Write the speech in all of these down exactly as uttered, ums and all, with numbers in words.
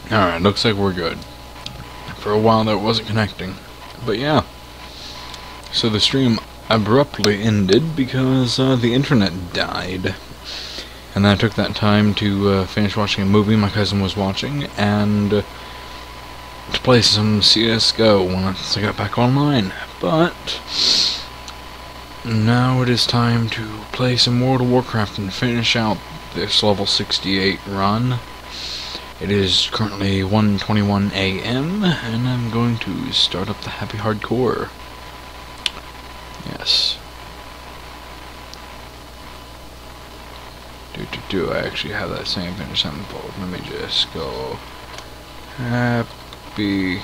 Alright, looks like we're good. For a while that wasn't connecting. But yeah. So the stream abruptly ended because uh, the internet died. And then I took that time to uh, finish watching a movie my cousin was watching, and uh, to play some C S G O once I got back online. But now it is time to play some World of Warcraft and finish out this level sixty-eight run. It is currently one twenty-one A M and I'm going to start up the Happy Hardcore. Yes. Do do do. I actually have that same finish sample. Let me just go. Happy.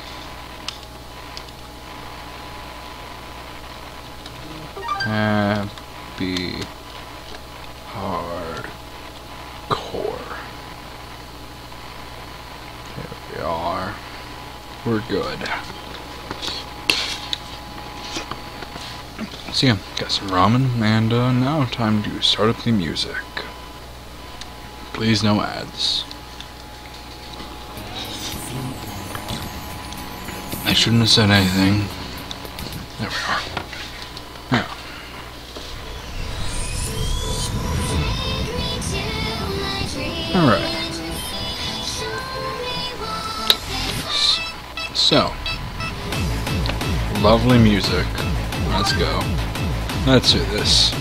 Happy Hardcore. There we are. We're good. So yeah, got some ramen, and uh, now time to start up the music. Please no ads. I shouldn't have said anything. There we are. Now. Alright. So. Lovely music. Let's go. Let's do this.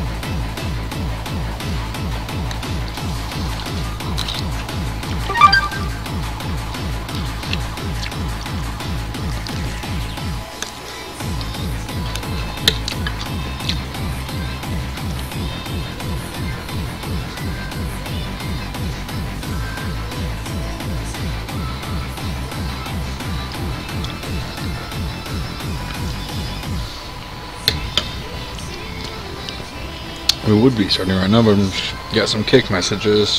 We would be starting right now, but we got some kick messages.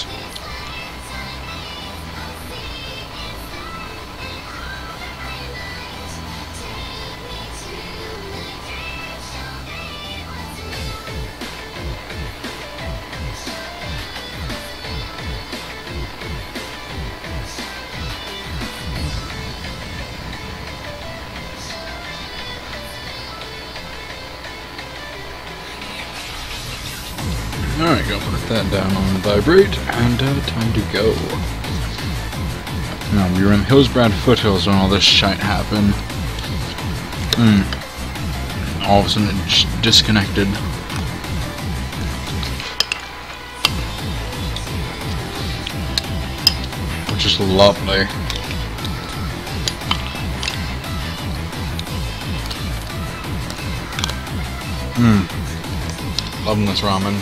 Alright, go put that down on vibrate, and uh, time to go. Now, we were in the Hillsbrad foothills when all this shite happened. Hmm. All of a sudden it just disconnected. Which is lovely. Hmm. Loving this ramen.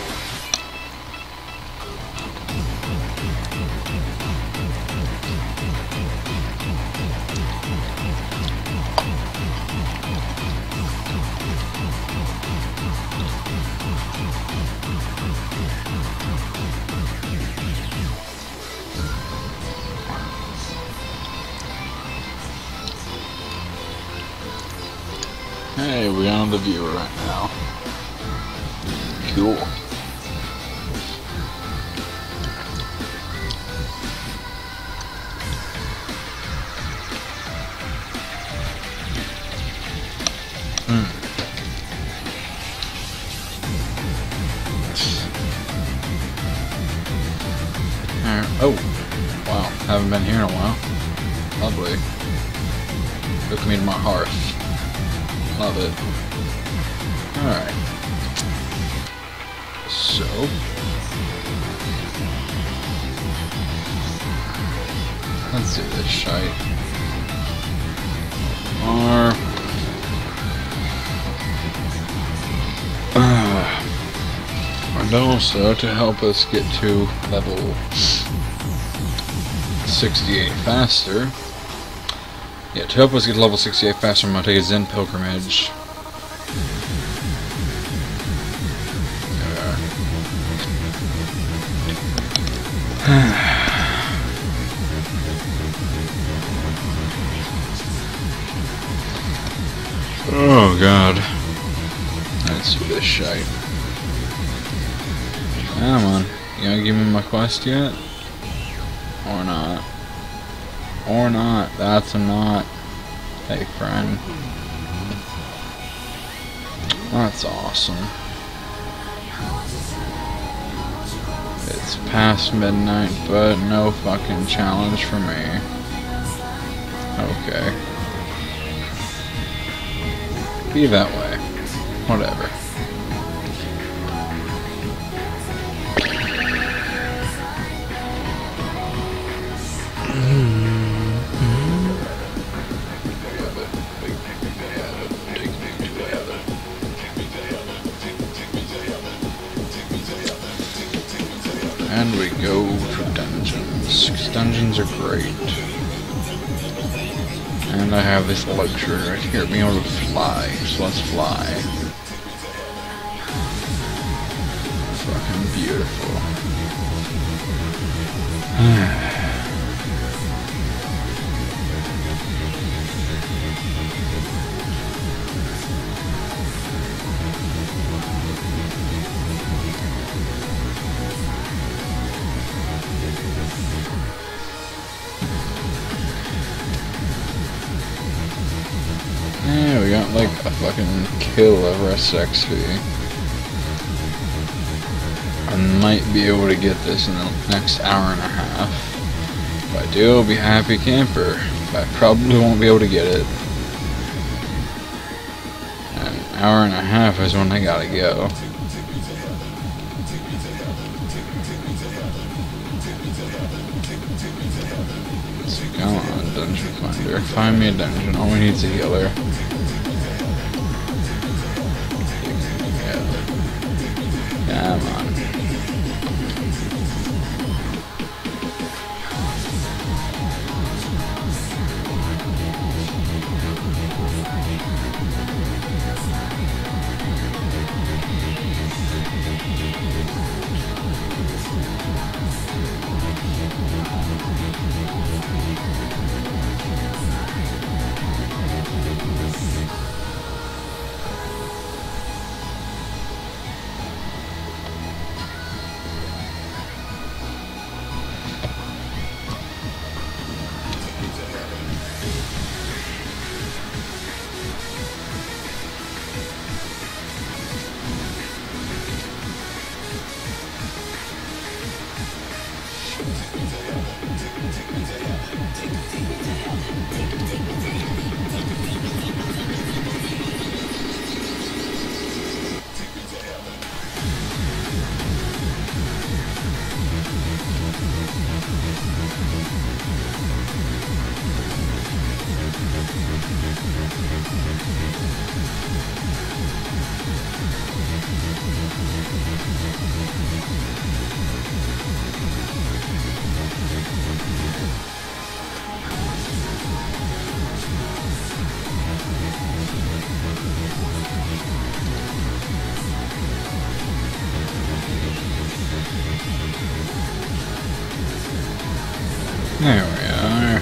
Hey, we're on the viewer right now. Cool. Hmm. Uh, oh, wow, haven't been here in a while. Lovely. Took me to my hearth. Love it. Alright. So. Let's do this shite. Or. Uh, and also to help us get to level sixty-eight faster. Yeah, to help us get to level sixty-eight faster, I'm going to take a Zen pilgrimage. Oh god. Let's do this shite. Come on. You gonna give me my quest yet? Or not? Or not. That's a not. Hey, friend. That's awesome. It's past midnight, but no fucking challenge for me. Okay. Be that way. Whatever. And we go for dungeons, because dungeons are great. And I have this luxury right here, being able to fly, so let's fly. Fucking beautiful. Yeah, we got like a fucking kill of rest X P. I might be able to get this in the next hour and a half. If I do, I'll be happy camper. But I probably won't be able to get it. An hour and a half is when I gotta go. So come on, dungeon finder. Find me a dungeon. All we need is a healer. Come on. There we are.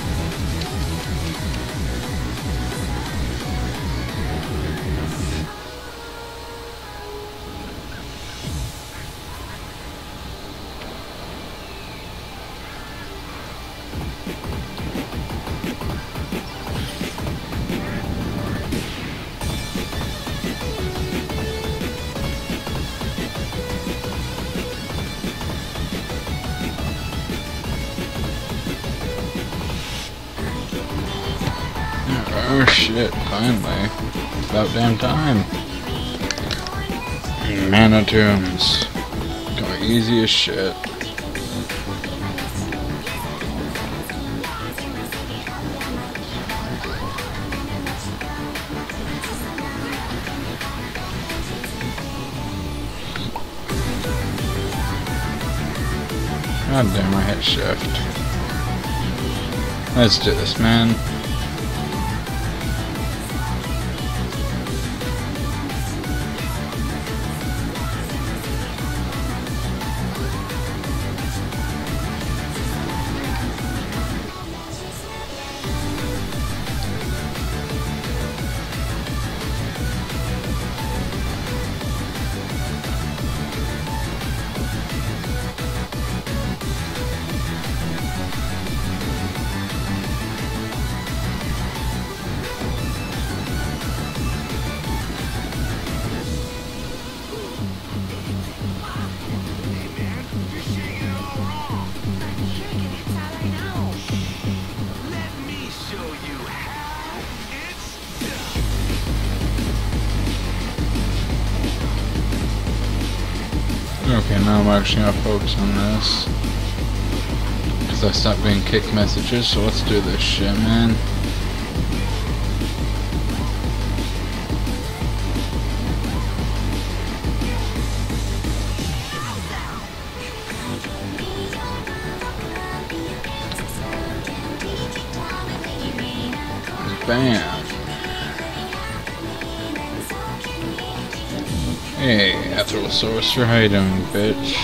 Oh shit, finally. About damn time. Mana tombs. Going easy as shit. God damn, I hit shift. Let's do this, man. now I'm actually gonna focus on this. Because I stopped getting kick messages, so let's do this shit, man. Bam. Hey, Atherosaurus, how you doing, bitch?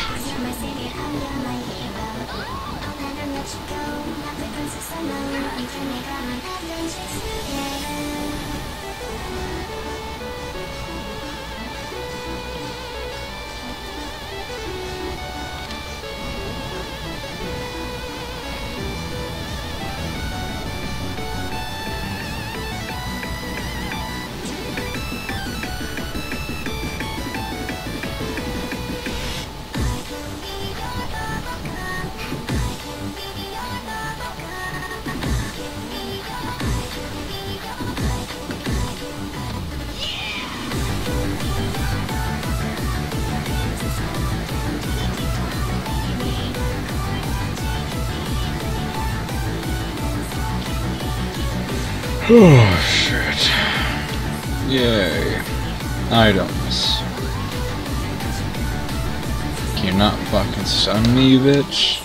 Oh shit. Yay. Items. Can you not fucking stun me, bitch?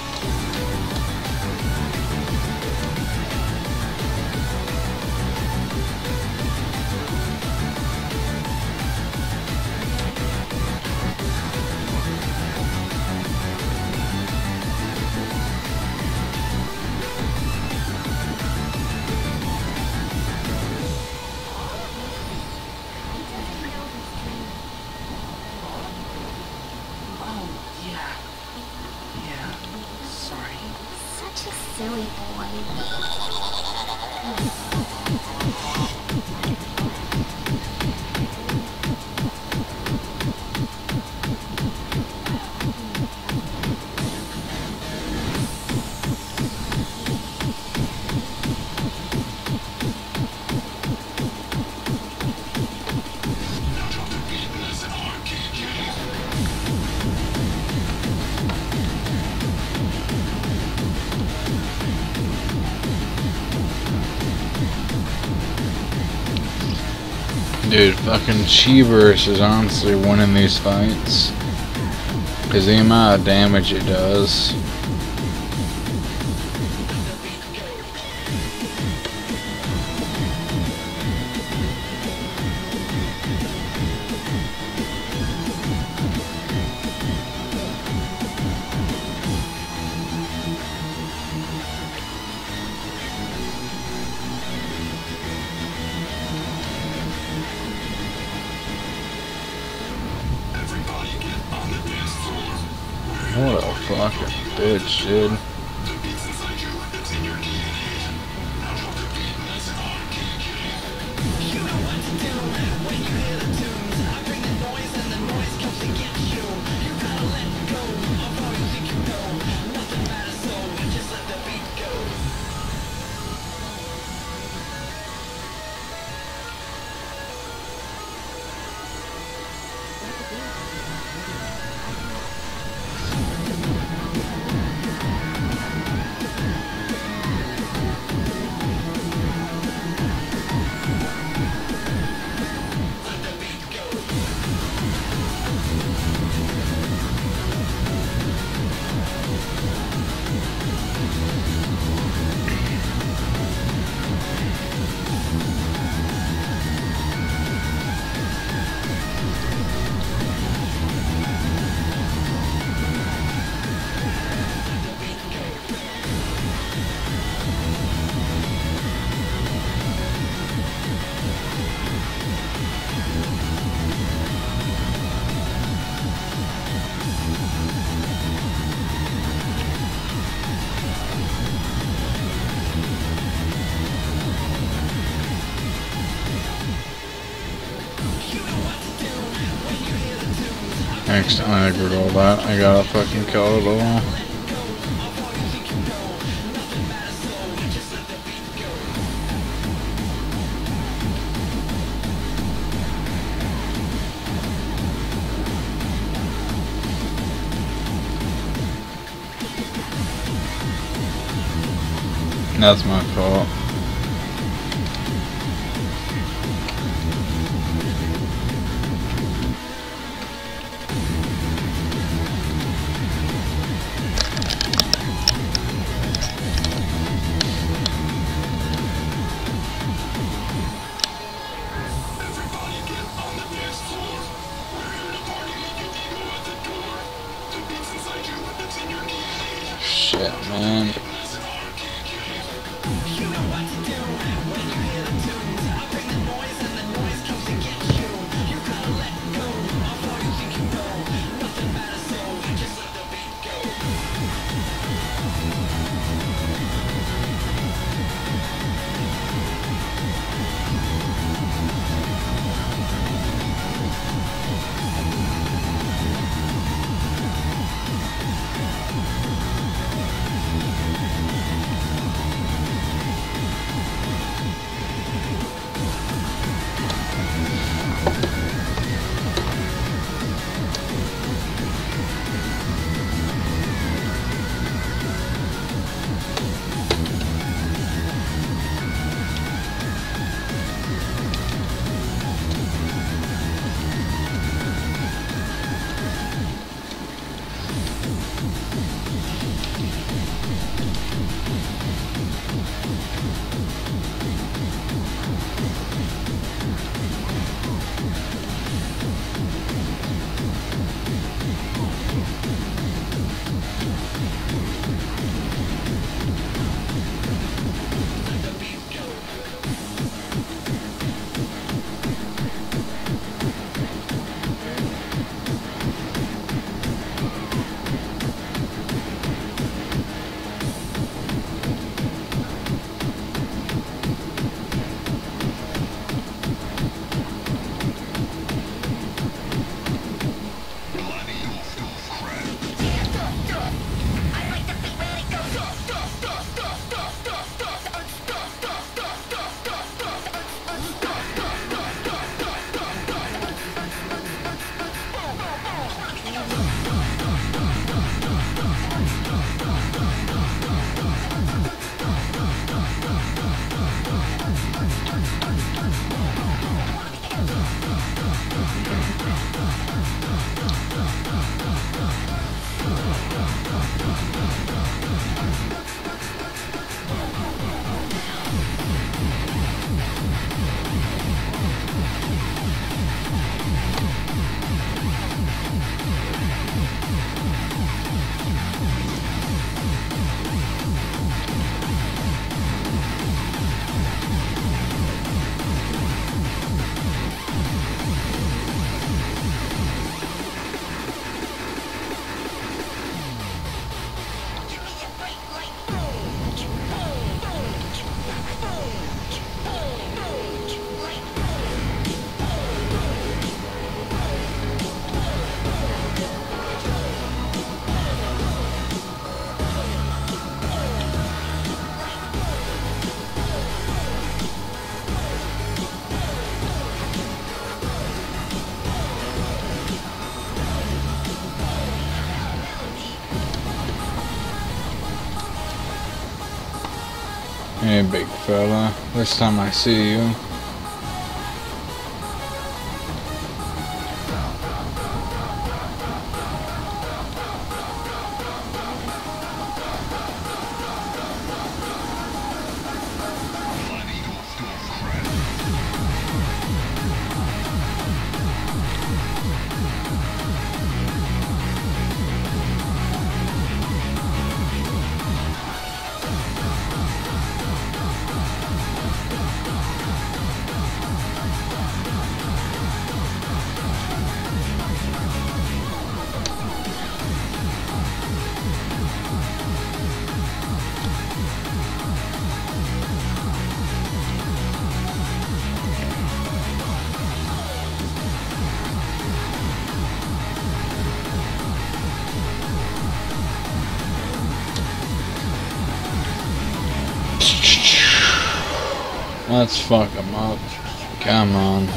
Silly boy. Dude, fucking Cheeverse is honestly winning these fights. Because the amount of damage it does. What a fucking bitch, dude. Next time I agreed all that, I gotta fucking kill it all. That's my fault. Shit, man. Hey, big fella. This time I see you. Let's fuck him up. Come on.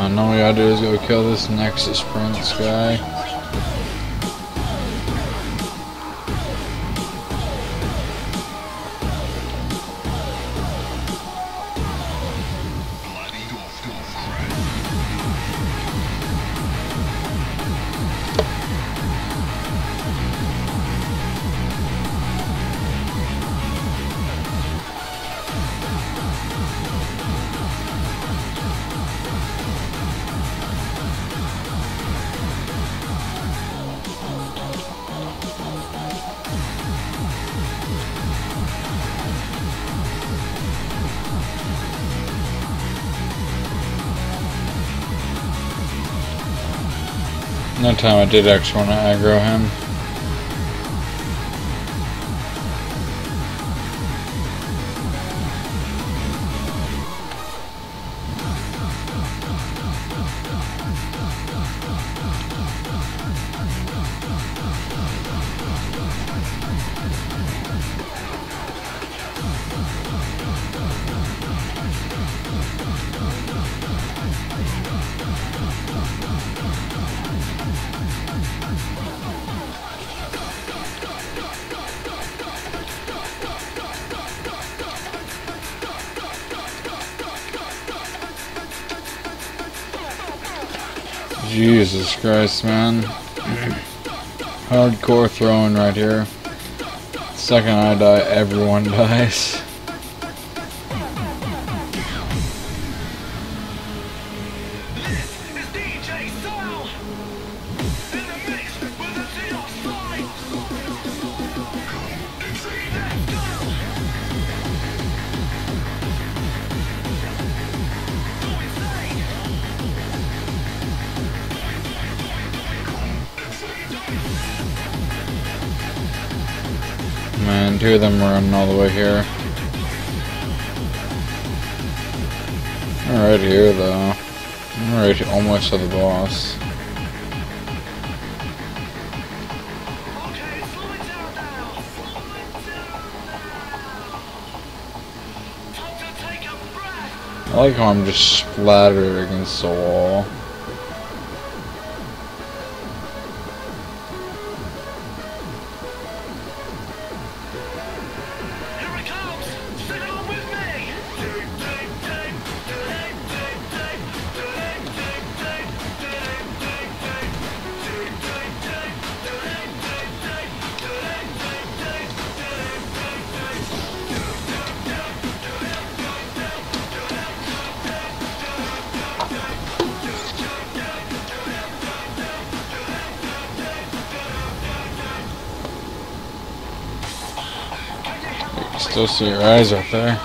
on, all we gotta do is go kill this Nexus Prince guy. That time I did actually want to aggro him. Jesus Christ, man. Hardcore throwing right here. Second I die, everyone dies. Man, two of them are running all the way here. I'm right here though. I'm right almost to the boss. I like how I'm just splattered against the wall. Still see your eyes up there.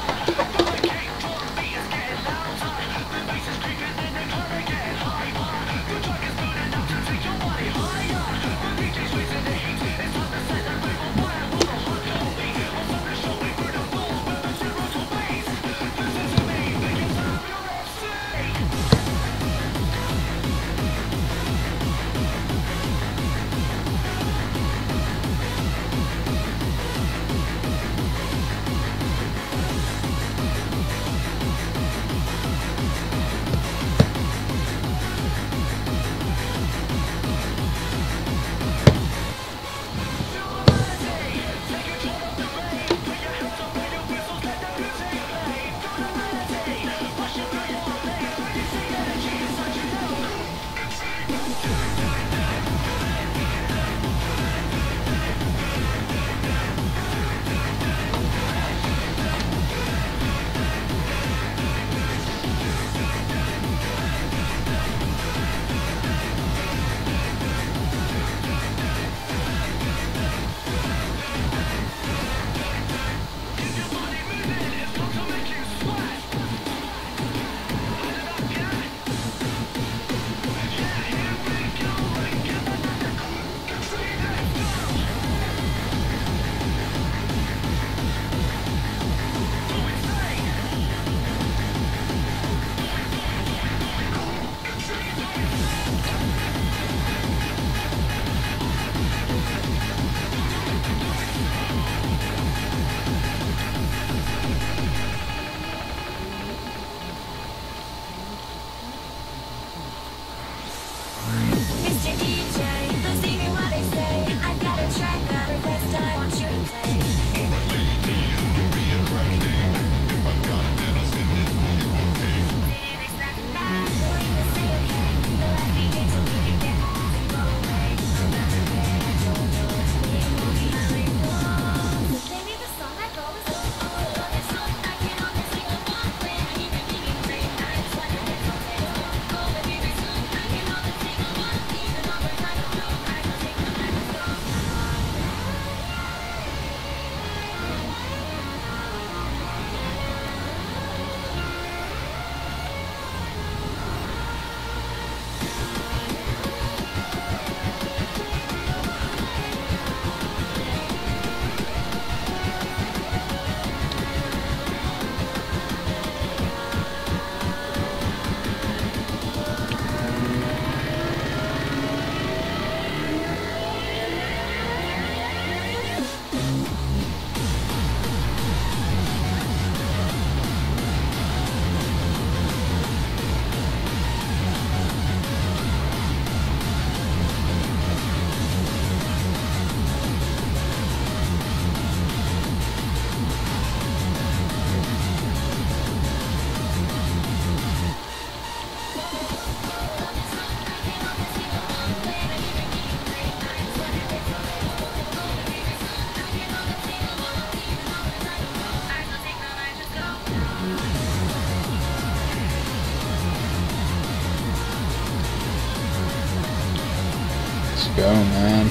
go, man.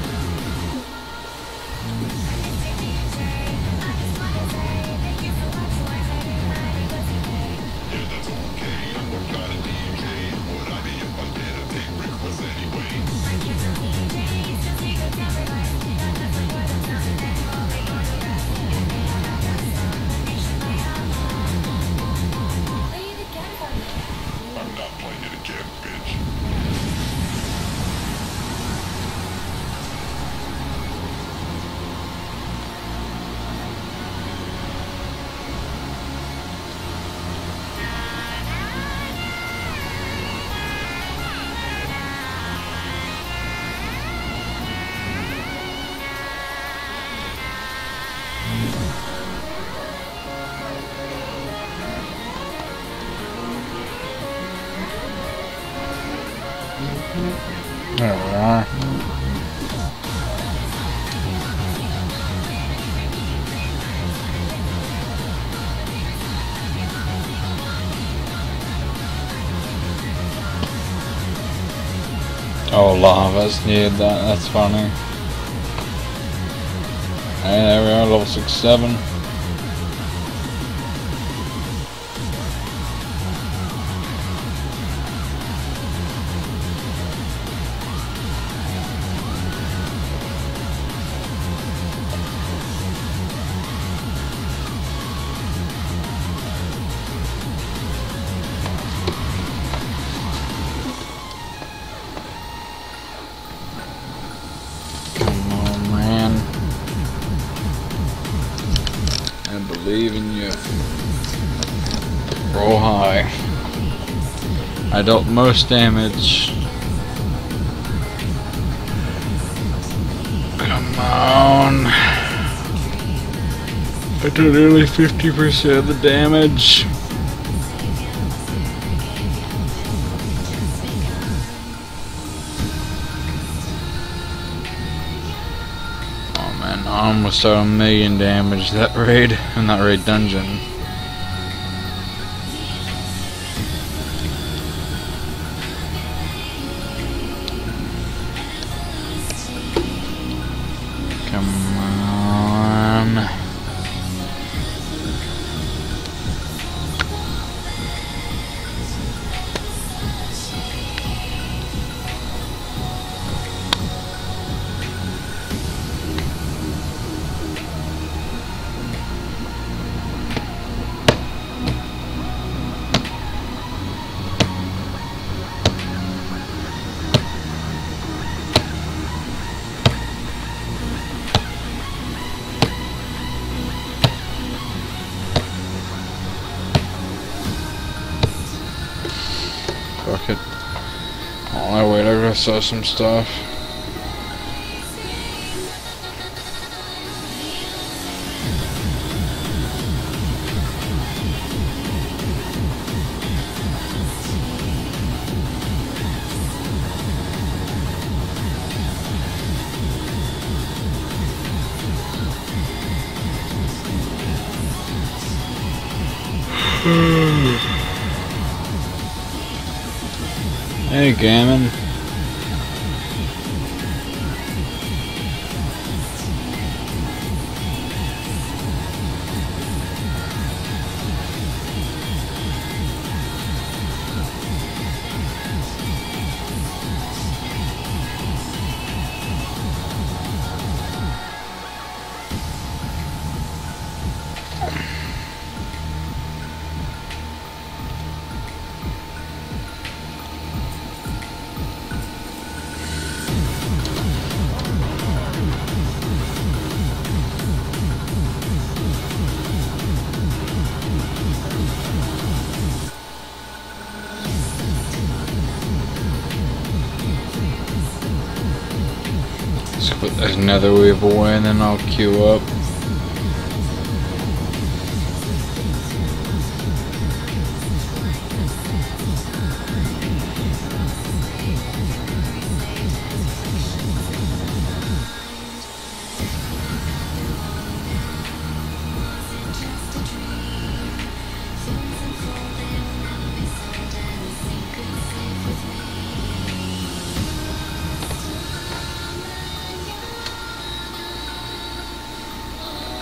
There we are. Oh, lava's needed that, that's funny. Hey, there we are, level six seven. Believe in you. Roll high. I dealt most damage. Come on. I did nearly fifty percent of the damage. I almost saw a million damage that raid, in that raid dungeon. Come on. Fuck it. On my way, I gotta sell some stuff. Hey, Gammon. Let's put there's another wave away and then I'll queue up.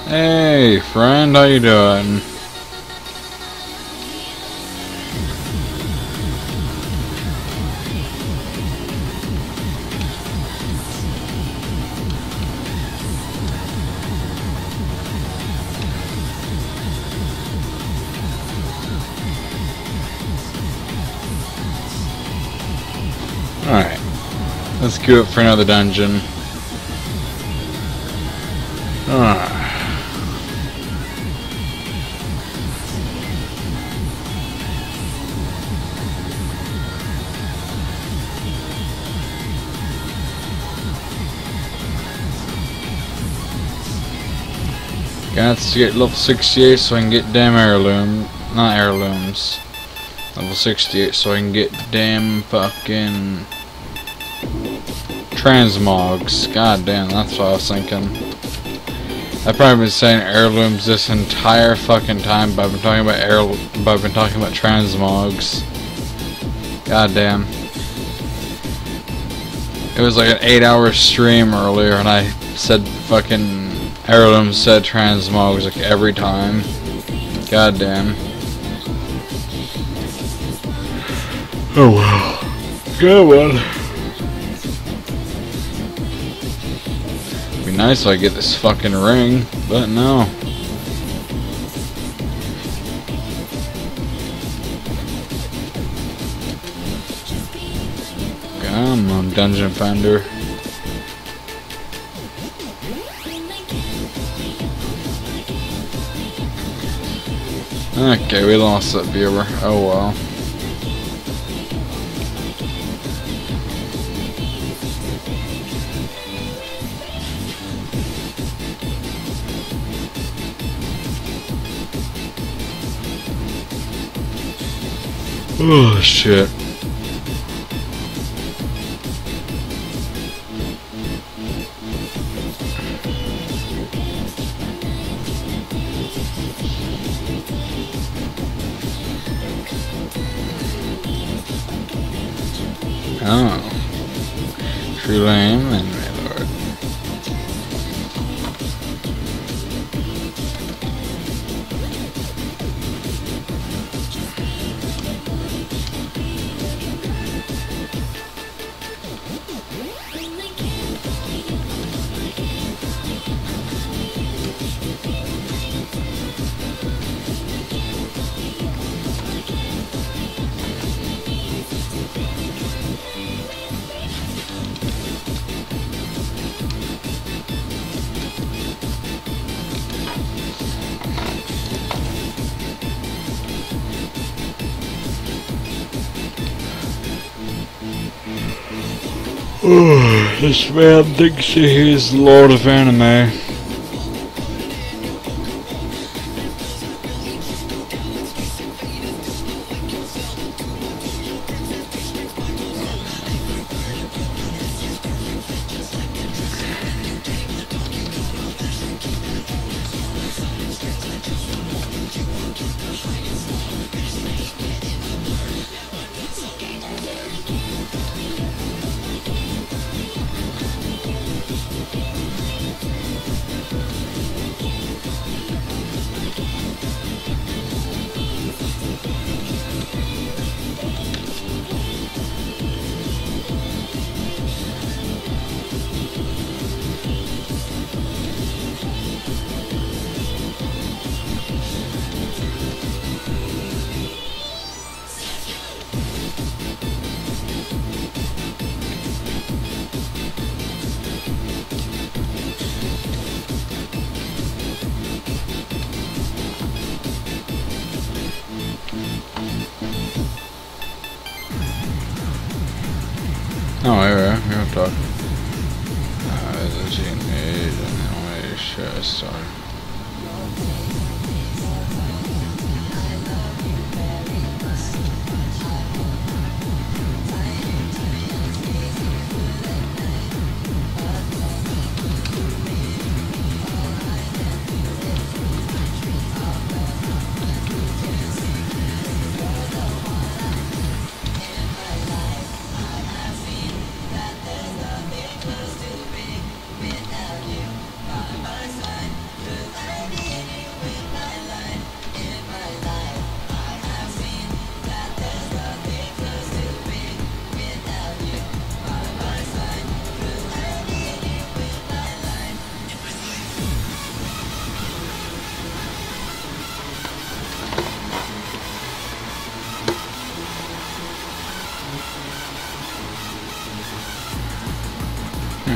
Hey, friend, how you doing? Alright, let's queue up for another dungeon. Ah. Got to get level sixty-eight so I can get damn heirloom, not heirlooms. Level sixty-eight so I can get damn fucking transmogs. God damn, that's what I was thinking. I've probably been saying heirlooms this entire fucking time, but I've been talking about air, but I've been talking about transmogs. God damn. It was like an eight-hour stream earlier, and I said fucking heirlooms, said transmogs like every time. God damn. Oh well. Good one. Be nice if I get this fucking ring, but no. Come on, Dungeon Finder. Okay, we lost that viewer. Oh well. Oh shit. Oh. True lame and my lord. Oh, this man thinks he is the Lord of Anime. Oh, yeah, yeah, we'll talk. Uh, the teenage and the should start.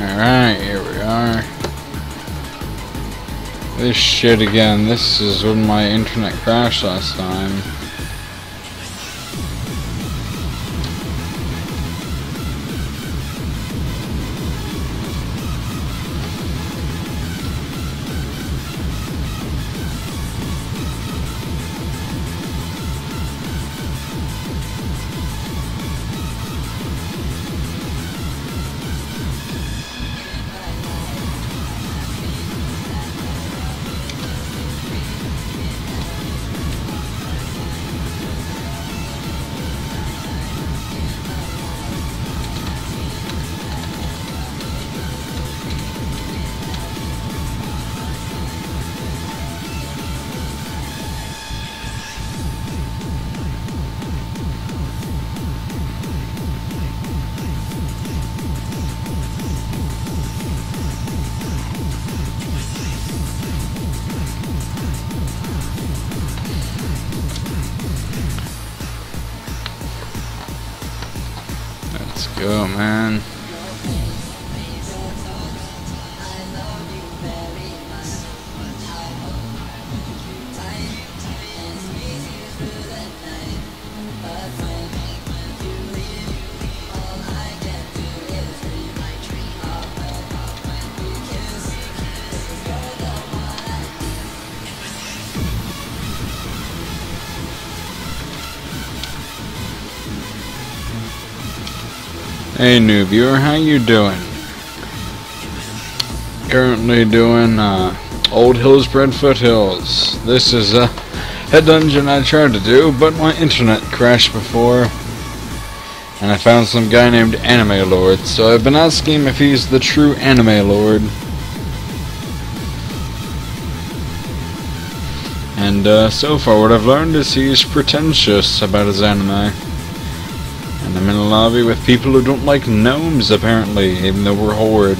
Alright, here we are. This shit again. This is when my internet crashed last time. Let's go, man. Hey new viewer, how you doing? Currently doing uh, Old Hillsbred Foothills. This is a, a dungeon I tried to do, but my internet crashed before. And I found some guy named Anime Lord, so I've been asking him if he's the true Anime Lord. And uh, so far what I've learned is he's pretentious about his anime. And I'm in a lobby with people who don't like gnomes, apparently, even though we're Horde.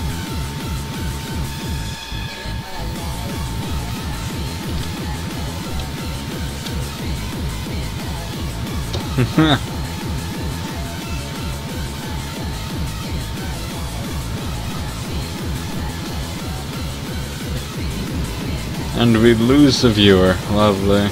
And we lose the viewer. Lovely.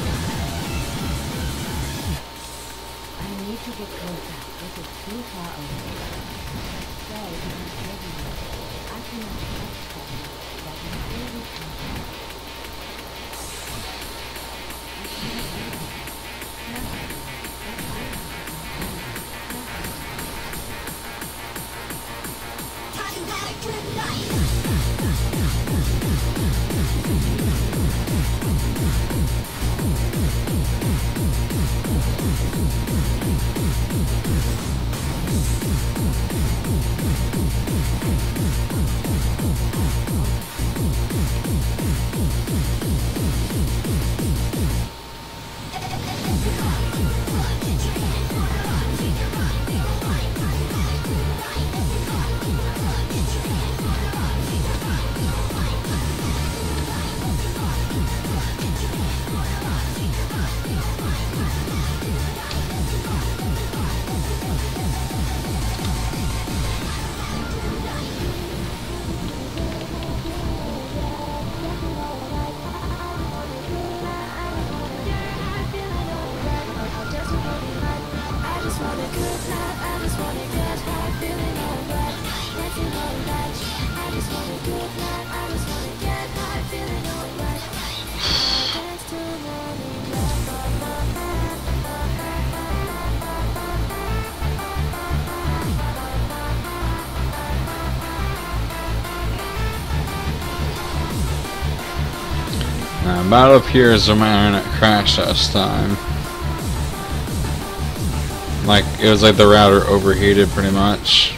Now, about up here is where my internet crashed last time. Like, it was like the router overheated pretty much.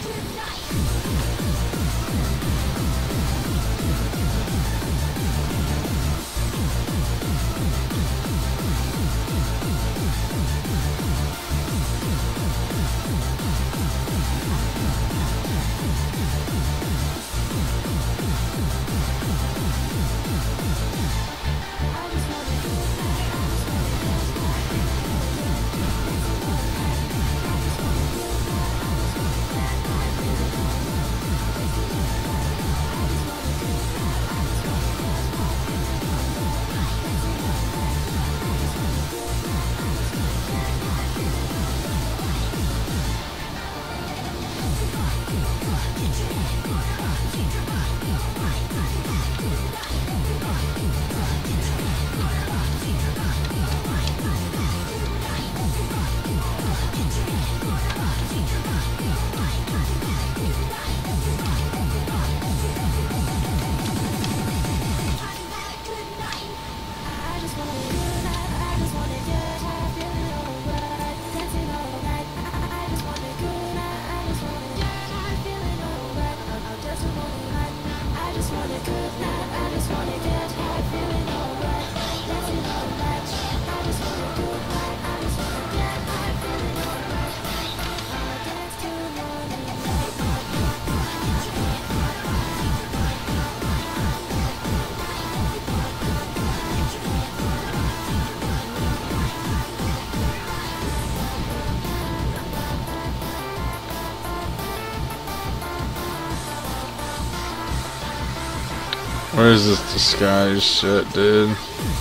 What is this disguise shit, dude?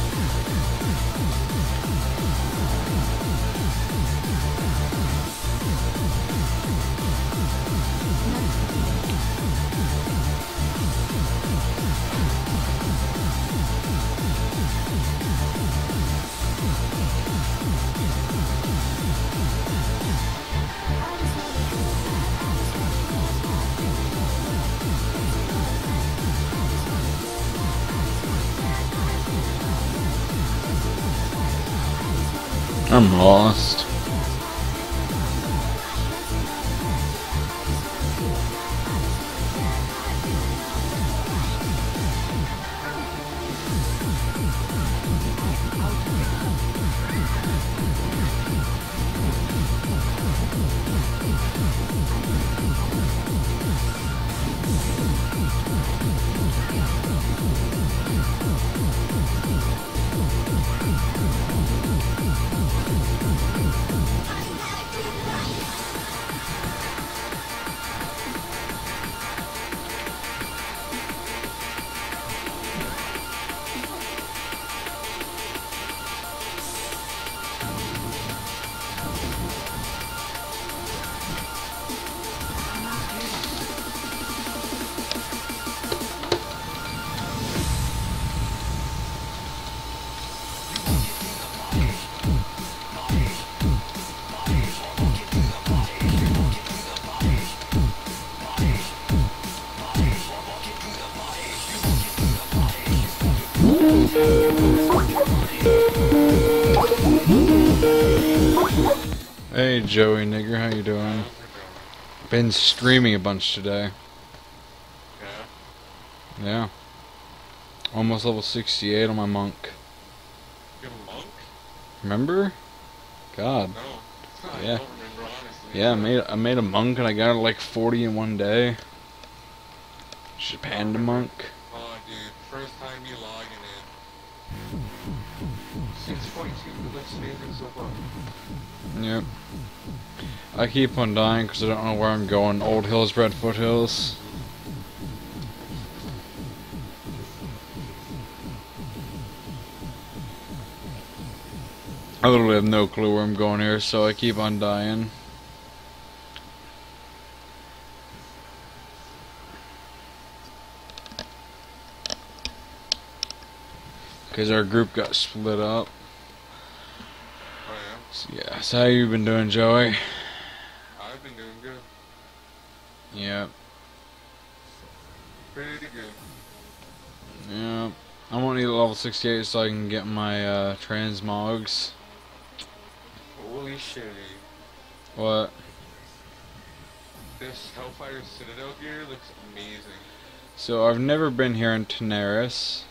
I'm lost. Hey Joey nigger, how you doing? Been streaming a bunch today. Yeah. Yeah. Almost level sixty-eight on my monk. You're a monk? Remember? God. No. I Yeah. don't remember, honestly. Yeah, I made I made a monk and I got like forty in one day. Just panda monk. Oh, dude. First time you logging in. six forty-two, looks amazing so far. Yep. I keep on dying because I don't know where I'm going. Old Hills, Red Foothills. I literally have no clue where I'm going here, so I keep on dying. Because our group got split up. Oh, yeah? So, yeah, so how you been doing, Joey? I've been doing good. Yeah. Pretty good. Yeah. I want to need level sixty-eight so I can get my uh, transmogs. Holy shit. What? This Hellfire Citadel gear looks amazing. So I've never been here in Tenaris.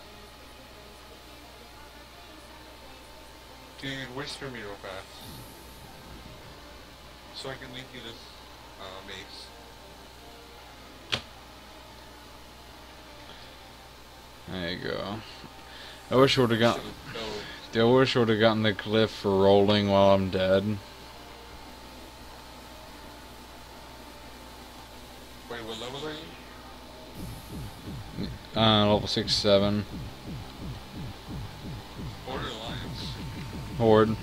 Dude, whisper me real fast. So I can link you this uh, mace. There you go. I wish I would have got. So, I wish I would have gotten the glyph for rolling while I'm dead. wait, what level are you? Uh, level six, seven. Order Alliance. Horde.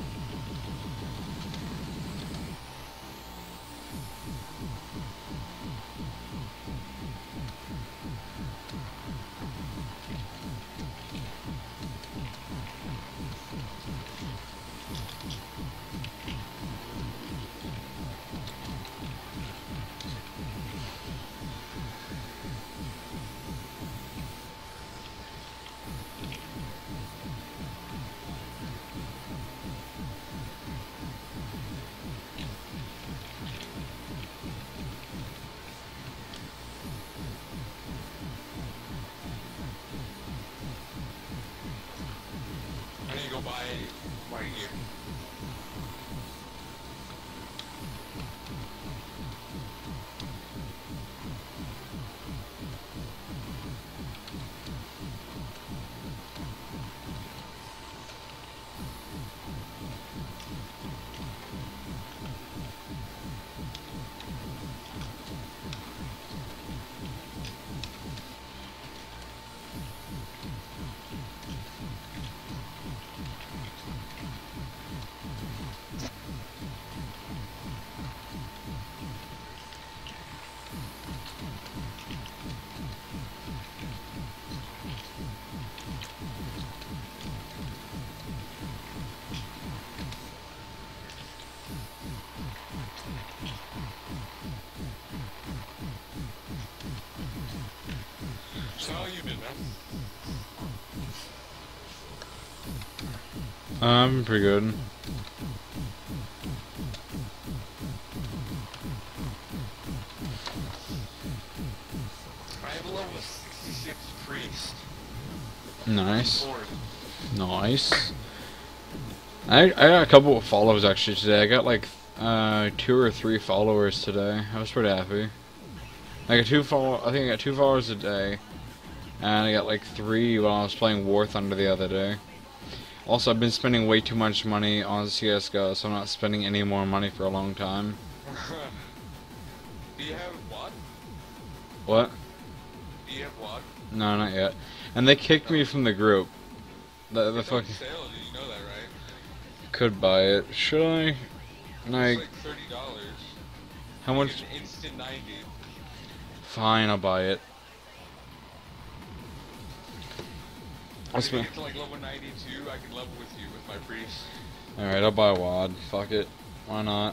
go buy buy gear. So how you been, man? I'm pretty good. I have a level sixty-six priest. Nice. Lord. Nice. I I got a couple of follows actually today. I got like uh two or three followers today. I was pretty happy. I got two follow. I think I got two followers a day, and I got like three when I was playing War Thunder the other day. Also, I've been spending way too much money on C S G O, so I'm not spending any more money for a long time. Do you have what? What? Do you have what? No, not yet. And they kicked me from the group. The the It's on fucking sale, did you know that, right? could buy it. Should I? It's Like, like thirty dollars. how much? An instant ninety. Fine, I'll buy it. I'll If you spend. get to like level ninety-two, I can level with you with my priest. Alright, I'll buy a WAD. Fuck it. Why not?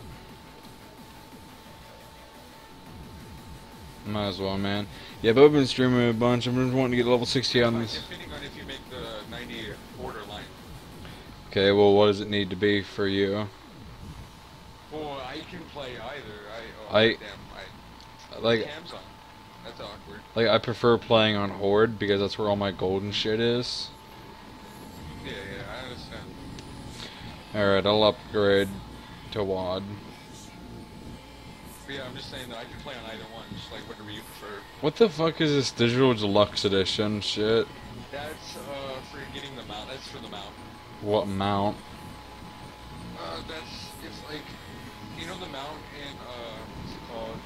Might as well, man. Yeah, but I've been streaming a bunch. I've been wanting to get level sixty on this. Depending on if you make the ninety borderline. Okay, well, what does it need to be for you? Well, I can play either. I. Oh, I- damn. I. Like, Cam's on. That's awkward. like I prefer playing on Horde because that's where all my golden shit is. Yeah, yeah, I understand. Alright, I'll upgrade to WAD. But yeah, I'm just saying that I can play on either one, just like whatever you prefer. What the fuck is this digital deluxe edition shit? That's uh for getting the mount. That's for the mount. What mount? Uh, that's it's like you know the mount in uh what's it called?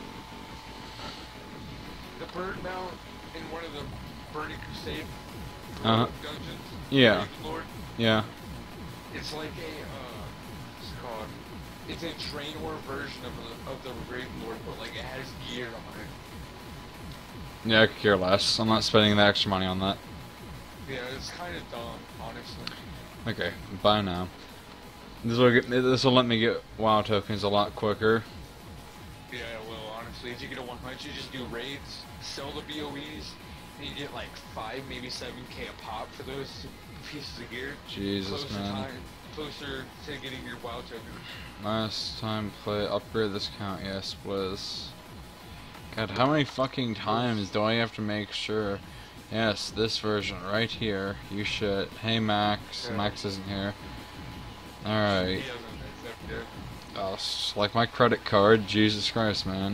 The bird mount in one of the Burning Crusade Uh-huh. dungeons. Yeah. Raven Lord. Yeah. It's like a uh what's it called? It's a train war version of the of the Raven Lord, but like it has gear on it. Yeah, I could care less. I'm not spending the extra money on that. Yeah, it's kind of dumb, honestly. Okay, bye now. This will get, this will let me get WoW tokens a lot quicker. Yeah, well, honestly, if you get a one punch, you just do raids, sell the B O Es, and you get like five, maybe seven K a pop for those pieces of gear. Jesus, closer man. Time, closer to getting your WoW token. Last time play, upgrade this count, yes, please. God, how many fucking times do I have to make sure? Yes, this version right here. You shit. Hey Max. Yeah. Max isn't here. He Alright. doesn't accept it. Oh, it's like my credit card. Jesus Christ, man.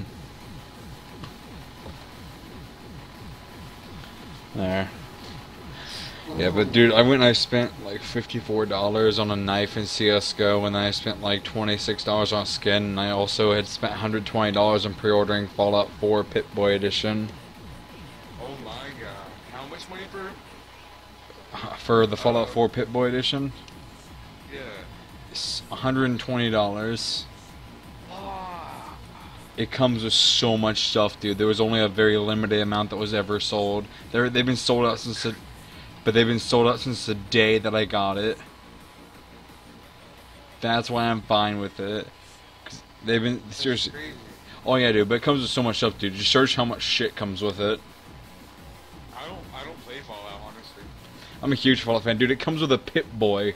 There. Yeah, but dude, I went and I spent like fifty-four dollars on a knife in C S G O, and then I spent like twenty-six dollars on a skin, and I also had spent one hundred twenty dollars on pre-ordering Fallout four Pip-Boy Edition. Oh my god. How much money for? For the Fallout four Pip-Boy Edition, Yeah. it's one hundred twenty dollars. Ah. It comes with so much stuff, dude. There was only a very limited amount that was ever sold. They're, they've been sold out since the, but they've been sold out since the day that I got it. That's why I'm fine with it. 'Cause they've been That's seriously. crazy. Oh yeah, dude. But it comes with so much stuff, dude. Just search how much shit comes with it. I don't. I don't play Fallout, honestly. I'm a huge Fallout fan, dude. It comes with a Pip-Boy.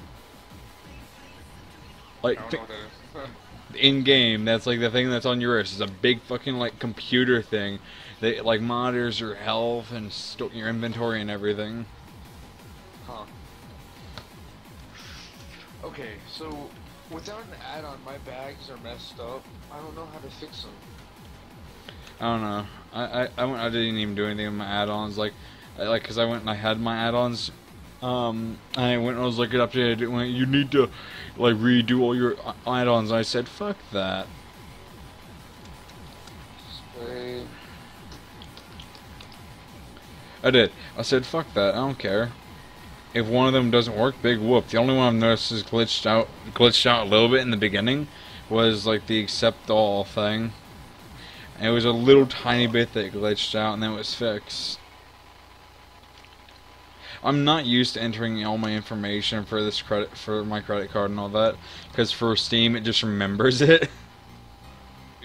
I Like don't thi- know what that is. in game, that's like the thing that's on your wrist. It's a big fucking like computer thing. That like monitors your health and sto- your inventory and everything. Huh. Okay, so without an add-on, my bags are messed up. I don't know how to fix them. I don't know. I I I, went, I didn't even do anything with my add-ons. Like, I, like, cause I went and I had my add-ons. Um, I went and I was like, it updated. It went, you need to, like, redo all your add-ons. I said, fuck that. Spray. I did. I said, fuck that. I don't care. If one of them doesn't work, big whoop. The only one I've noticed is glitched out, glitched out a little bit in the beginning, was like the accept all thing. And it was a little tiny bit that glitched out, and then it was fixed. I'm not used to entering all my information for this credit, for my credit card and all that, because for Steam it just remembers it. Yeah.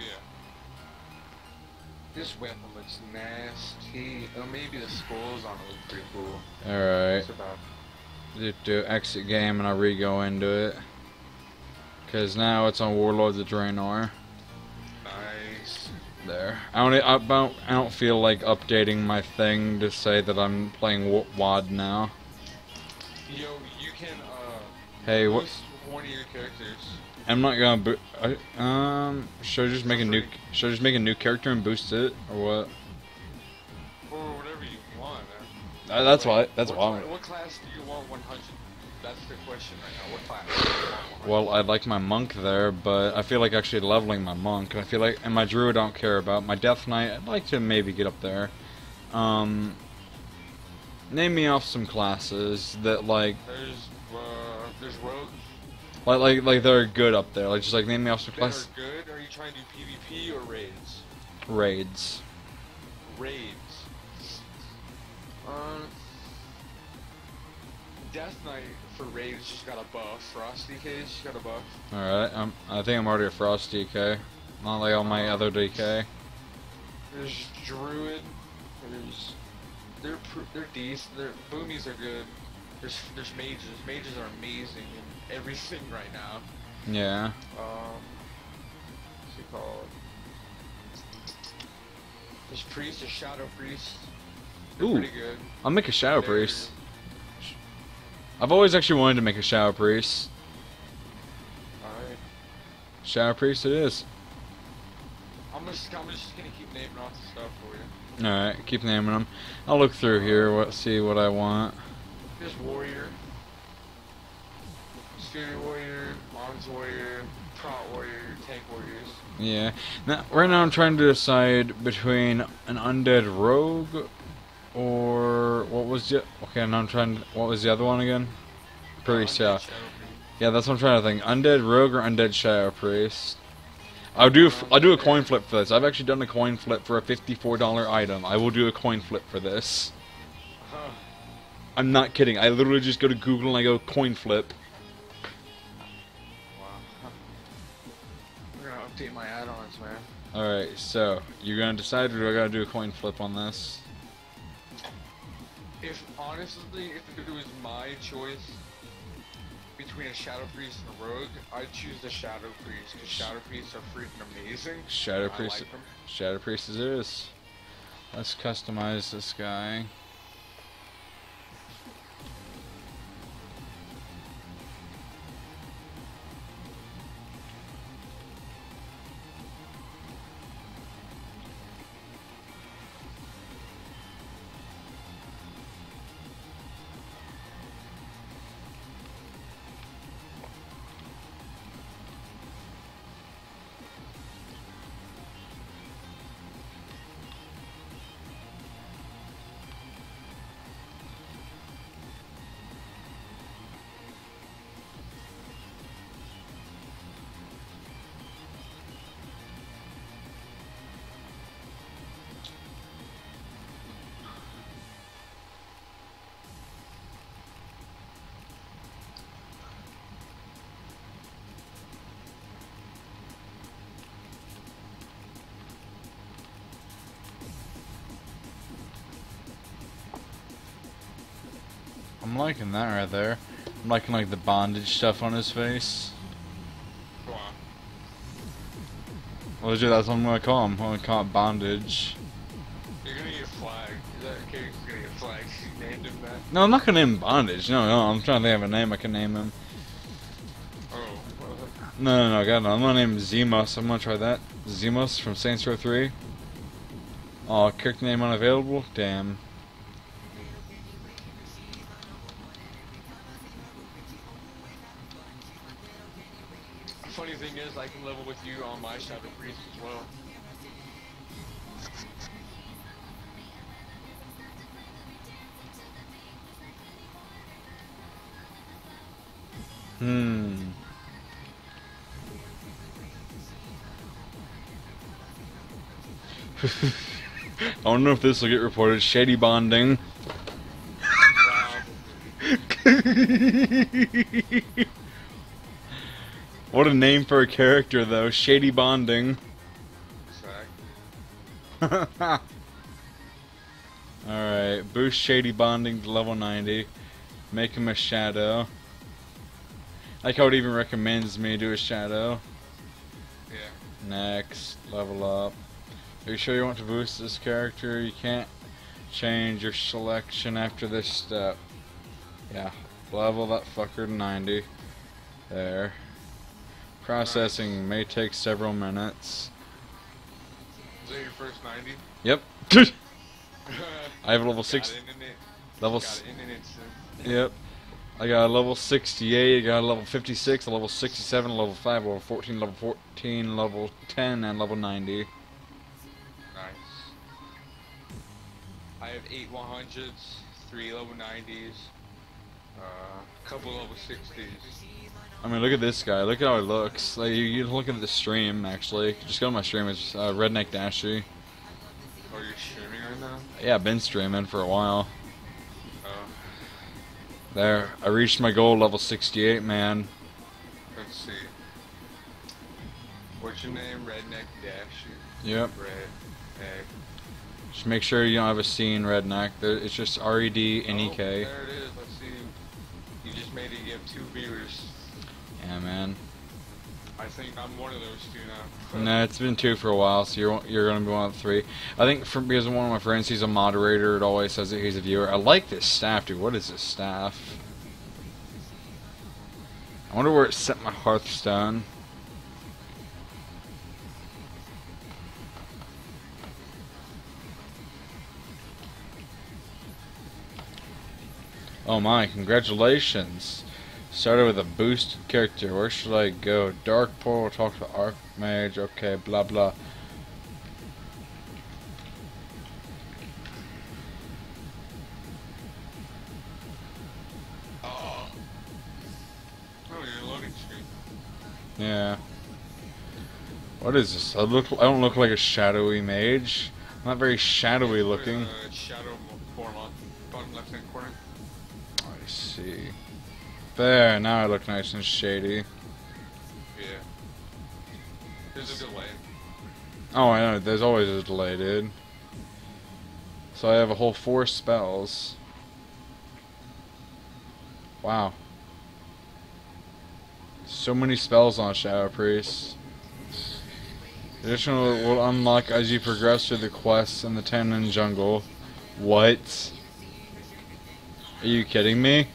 This weapon looks nasty. Oh, maybe the skulls on it look pretty cool. Alright. That's about. Do, do exit game and I'll re-go into it. Because now it's on Warlords of Draenor. Nice. There. I don't, I don't, I don't feel like updating my thing to say that I'm playing w W O D now. Yo, you can, uh... Hey, what? boost one of your characters. I'm not gonna bo- I, um, should I just make a new, should I just make a new character and boost it, or what? Or whatever you want, man. Uh, that's why, Like, that's what, why. What class do you want one hundred? That's the question right now. What class do you want one hundred? Well, I'd like my monk there, but I feel like actually leveling my monk, and I feel like, and my druid I don't care about. My death knight, I'd like to maybe get up there. Um, name me off some classes that like, There's, uh, there's rogues like, like, like they're good up there. Like, just like name me off some that are classes. good. Are you trying to do PvP or raids? Raids. Raids. Um, Death Knight for raids just got a buff. Frosty K just got a buff. Alright, um, I think I'm already a frost D K. Not like all my other D K. There's Druid. There's they're pr they're decent. Their boomies are good. There's there's mages. Mages are amazing in everything right now. Yeah. Um, what's it called? There's priest. There's shadow priest. They're Ooh. pretty good. I'll make a shadow They're- priest. I've always actually wanted to make a shadow priest. Alright. Shadow priest it is. I'm just I'm just gonna keep naming off the stuff for you. Alright, keep naming them. I'll look through here, what, see what I want. There's warrior. Fury warrior. Mons warrior. Prot warrior. Tank warriors. Yeah. Now, right now I'm trying to decide between an undead rogue or what was the okay? Now I'm trying. What was the other one again? Priest. Uh, Yeah. Shadow Priest. Yeah, that's what I'm trying to think. Undead rogue or undead shadow priest. I'll do. A, I'll do a coin flip for this. I've actually done a coin flip for a fifty-four dollar item. I will do a coin flip for this. Huh. I'm not kidding. I literally just go to Google and I go coin flip. Wow. Huh. We're gonna update my add-ons, man. Alright, so you're gonna decide, or do I gotta do a coin flip on this? If honestly, if it was my choice between a Shadow Priest and a Rogue, I'd choose the Shadow Priest, because Shadow Priests are freaking amazing. Shadow I priest. like them. Shadow priest it is. Let's customize this guy. I'm liking that right there. I'm liking like the bondage stuff on his face. Go on. Well, legit, that's what I'm gonna call him. I'm gonna call it bondage. You're gonna get flagged. That character's gonna get flagged. You named him that. No, I'm not gonna name him bondage. No, no, I'm trying to think of a name I can name him. No, no, no, I got another one named Zemos. I'm gonna try that. Zemos from Saints Row three. Oh, character name unavailable? Damn. Funny thing is, I can level with you on my Shadow Priest as well. Hmm. I don't know if this will get reported. Shady bonding. What a name for a character, though. Shady bonding. Exactly. Alright, boost Shady bonding to level ninety. Make him a shadow. Like how it even recommends me to do a shadow. Yeah. Next, level up. Are you sure you want to boost this character? You can't change your selection after this step. Yeah, level that fucker to ninety. There. Processing Nice. may take several minutes. Is that your first ninety? Yep. I have a level Got six. it in it. Level. Got S it in an instant. Yep. I got a level sixty-eight, I got a level fifty-six, a level sixty-seven, a level five, level fourteen, level fourteen, level ten, and level ninety. Nice. I have eight one hundreds, three level nineties, uh, a couple level sixties. I mean, look at this guy. Look at how he looks. Like, you, you look at the stream, actually. Just go to my stream. It's uh, Redneck Dashy. Oh, you're streaming right now? Yeah, I've been streaming for a while. Oh, There. I reached my goal, level sixty-eight, man. let's see. What's your name? Redneck Dashy. Yep. Redneck. Just make sure you don't have a C in Redneck. There, it's just R E D N E Oh, K. there it is. Let's see. You just made it. You have two viewers. Yeah, man. I think I'm one of those two now. Nah, it's been two for a while, so you're you're gonna be one of the three. I think for, because one of my friends, he's a moderator. It always says that he's a viewer. I like this staff, dude. What is this staff? I wonder where it set my Hearthstone. Oh my! Congratulations. Started with a boosted character. Where should I go? Dark Portal, talk to Archmage, okay, blah blah. Oh. Oh, you're loading screen. Yeah. What is this? I look I don't look like a shadowy mage. I'm not very shadowy Put, looking. Uh, shadow mo- form on bottom left hand corner. I see. There, now I look nice and shady. Yeah. There's a delay. Oh, I know. There's always a delay, dude. So I have a whole four spells. Wow. So many spells on Shadow Priest. Additional will unlock as you progress through the quests in the Tannin Jungle. What? Are you kidding me?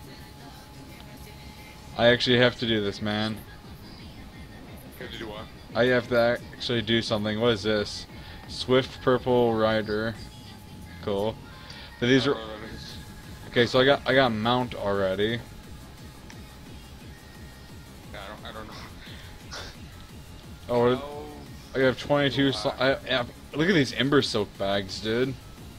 I actually have to do this, man. You have to do what? I have to actually do something. What is this? Swift Purple Rider. Cool. So these are Oh, that is- okay. So I got I got mount already. Yeah, I don't, I don't know. Oh, Oh, I have twenty-two. Sl I, I have, look at these Ember Silk bags, dude.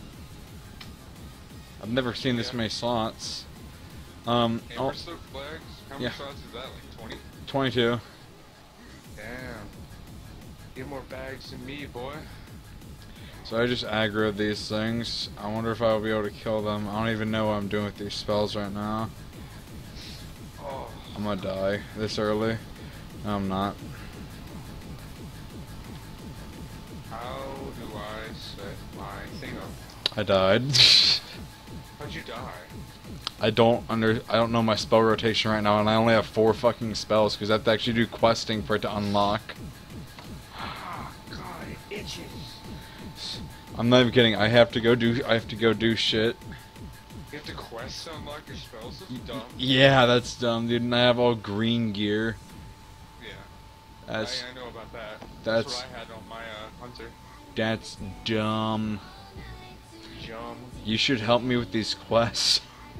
I've never seen this Yeah. many slots. Um, Amber oh, Silk flags? How many Yeah. shots is that? Like twenty? twenty-two. Damn. Get more bags than me, boy. So I just aggroed these things. I wonder if I'll be able to kill them. I don't even know what I'm doing with these spells right now. Oh. I'm gonna die this early. No, I'm not. How do I set my thing up? I died. How'd you die? I don't under. I don't know my spell rotation right now, and I only have four fucking spells because I have to actually do questing for it to unlock. Ah, God, it itches. I'm not even kidding. I have to go do. I have to go do shit. You have to quest to unlock your spells? That's dumb. Yeah, that's dumb, dude. And I have all green gear. Yeah. That's I, I know about that. That's, that's what I had on my uh, hunter. that's dumb. Jum. You should help me with these quests.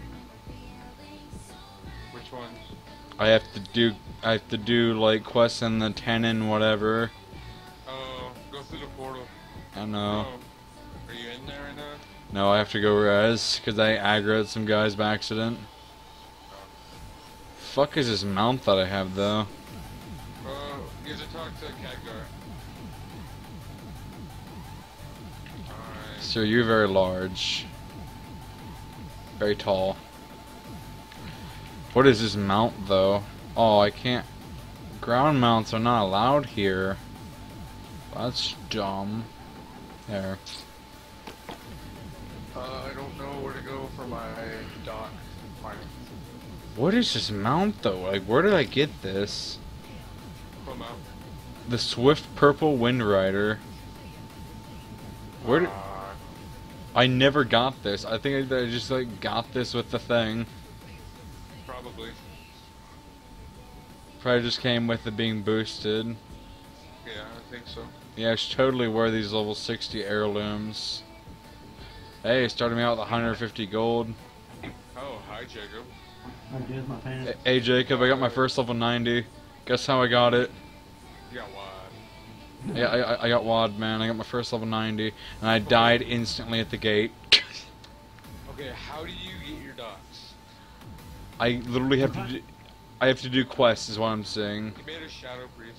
Which ones? I have to do I have to do like quests in the Tenon whatever. Oh, go through the portal. I know. Oh, are you in there right now? No, I have to go res because I aggroed some guys by accident. Fuck is this mount that I have though? Uh, you have to talk to Khadgar. Alright. Sir, you're very large. Very tall. What is this mount though? Oh, I can't. Ground mounts are not allowed here. That's dumb. There. Uh, I don't know where to go for my dock. My What is this mount though? Like, where did I get this? come out. The Swift Purple Wind Rider. Where did... Uh, I never got this. I think I I just like got this with the thing. probably. Probably just came with it being boosted. Yeah, I think so. Yeah, I should totally wear these level sixty heirlooms. Hey, starting me out with one hundred fifty gold. Oh, hi, Jacob. I did my pants. Hey Jacob, I got my first level ninety. Guess how I got it? You got what? Yeah, I, I- I got W O D, man. I got my first level ninety, and I died instantly at the gate. Okay, how do you get your docks? I literally have to do... I have to do quests, is what I'm saying. You made a shadow priest.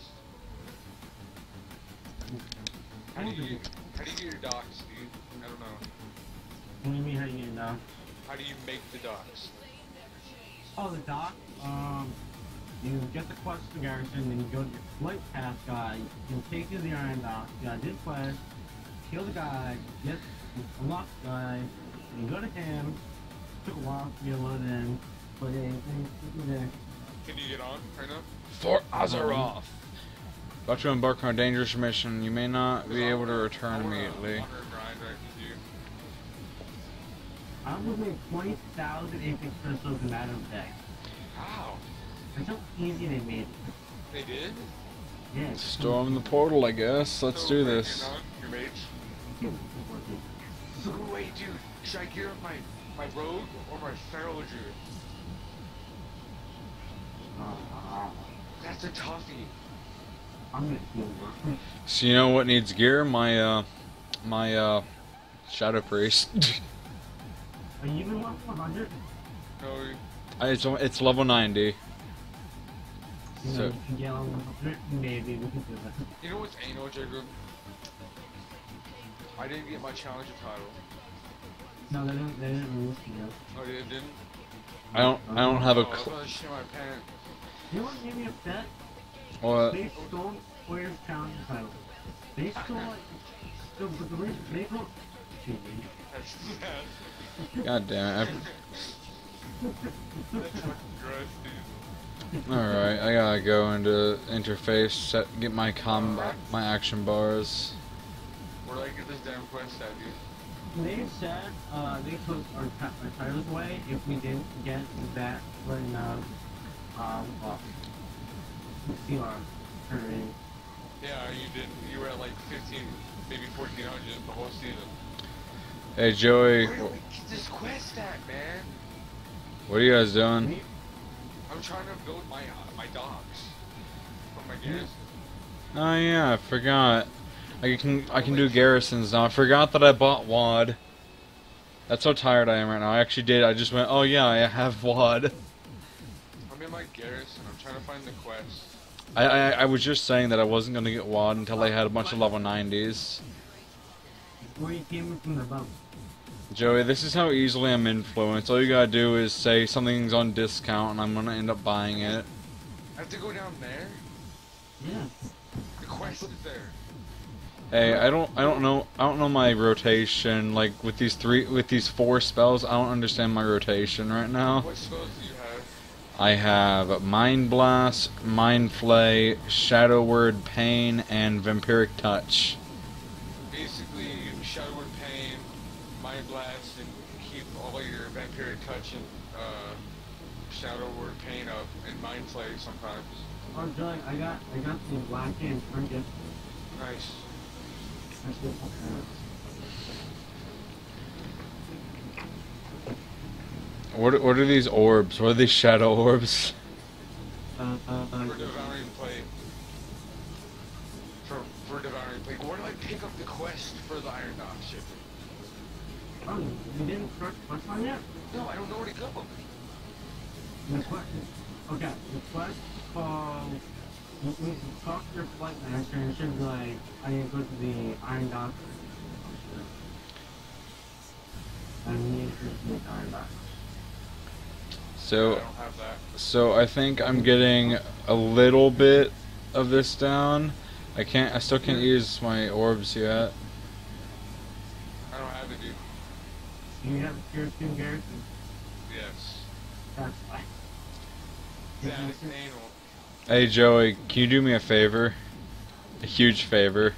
I How do don't you think- how do you get your docks, dude? I don't know. What do you mean how you get it down? How do you make the docks? Oh, the dock. Um, you get the quest to Garrison, then you go to your flight path guy. He'll take you to the Iron Dock. You gotta do quest, kill the guy, get unlock the guy, and you go to him. Took a while to get loaded in, but yeah, he's there. Can you get on right now? Fort Azeroth. About to embark on a dangerous mission. You may not be able to return I wanna- immediately. I wanna grind right with you. I would make twenty thousand Apex crystals in a matter of days. How? That's how easy they made it. They did? Yeah. it's Storm the portal, I guess. Let's So, do wait, this. You're, not, you're mage? So wait, dude, should I gear up my my rogue or my feral druid? Uh, That's a toughie. I'm gonna kill you. So you know what needs gear? My uh, my uh, Shadow Priest. Are you even level one hundred? No, I- it's it's level ninety. You So- know, you can get level one hundred. Maybe we can do that. you know what's anal, Jacob? I didn't get my challenger title. No, they didn't. They didn't release it yet. Oh, they didn't? I don't I don't have a. Oh, I was Cl gonna shit my pants. You know what made me upset? what? They stole Warrior's challenger title. They stole it. The, the, the reason they don't. Excuse me. That's sad. God damn it! That's fucking gross, dude. All right, I gotta go into interface, set, get my com my action bars. Where do I get this damn quest at, dude? They said uh, they took our, ti- our titles away if we didn't get that right now. Um, well, C R current. Yeah, you didn't. You were at like fifteen, maybe fourteen hundred the whole season. Hey Joey, Where do we get this quest at, man? what are you guys doing? I'm trying to build my uh, my docks from my garrison. Oh yeah, I forgot. I can I can do garrisons now. I forgot that I bought W O D. That's how tired I am right now. I actually did. I just went, oh yeah, I have W O D. I'm in my garrison. I'm trying to find the quest. I, I I was just saying that I wasn't gonna get W O D until I had a bunch of level nineties. Where you came from the boat. Joey, this is how easily I'm influenced. All you gotta do is say something's on discount and I'm gonna end up buying it. I have to go down there. Yeah. The quest is there. Hey, I don't I don't know I don't know my rotation. Like with these three with these four spells, I don't understand my rotation right now. What spells do you have? I have Mind Blast, Mind Flay, Shadow Word Pain, and Vampiric Touch. Basically, Shadow Word Pain, Mind Blast, and keep all your vampiric touch and uh, Shadow Word Pain up in Mind Play sometimes. Oh, Joey, I got, I got some black and trinket. Nice. That's good. What what are these orbs? What are these shadow orbs? Uh, uh, uh, For devouring plate. For for devouring plate. Where do I pick up the quest for the Iron Dog ship? oh, you didn't start the quest line yet? No, I don't know where to go. The quest, okay, the quest called, you, you talk to your flight master and it should be like, I need to go to the Iron Dock. I need to go to the Iron Dock. I So don't have that. so I think I'm getting a little bit of this down. I can't I still can't use my orbs yet. I don't have it, dude. Do you have a tier two garrison? Yes. That's fine. That is anal. Hey Joey, can you do me a favor? A huge favor.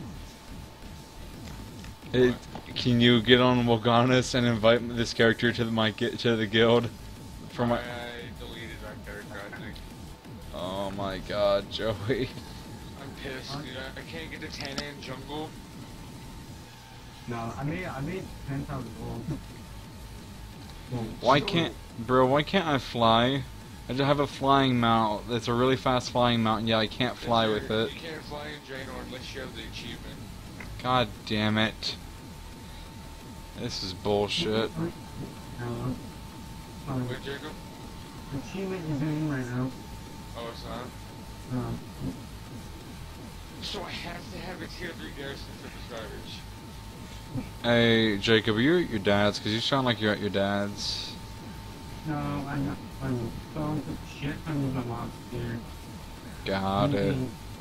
Hey, can you get on Woganus and invite this character to the my gi- to the guild? For my I deleted that character, I think. Oh my god, Joey. I'm pissed, dude. I, I can't get to Tana in jungle. No, I made, I made ten thousand gold. Why can't bro, why can't I fly? I just have a flying mount. It's a really fast flying mount, and yeah, I can't fly If with you're- it. You can't fly in Draenor unless you have the achievement. God damn it. This is bullshit. Hello. Um, Wait, Jacob? achievement is in right now. Oh, it's not? Um, So I have to have a tier three garrison for this garbage. Hey, Jacob, are you at your dad's? Because you sound like you're at your dad's. no, I'm not. I'm going to shit on my mom's here. Got it.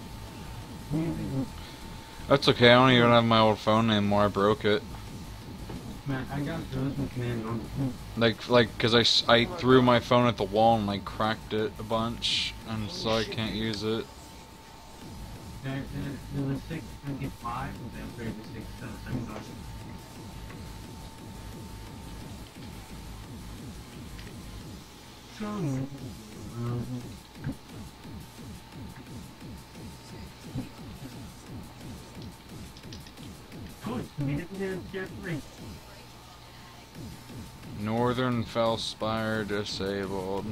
That's okay, I don't even have my old phone anymore, I broke it. Man, I got those with command on. Like, like, cause I, s- I threw my phone at the wall and like cracked it a bunch, and so I can't use it. There, there, there was six twenty-five, and then upgraded to six uh, seven dollars. So, um, oh, it's made it in tier three. Northern Felspire disabled.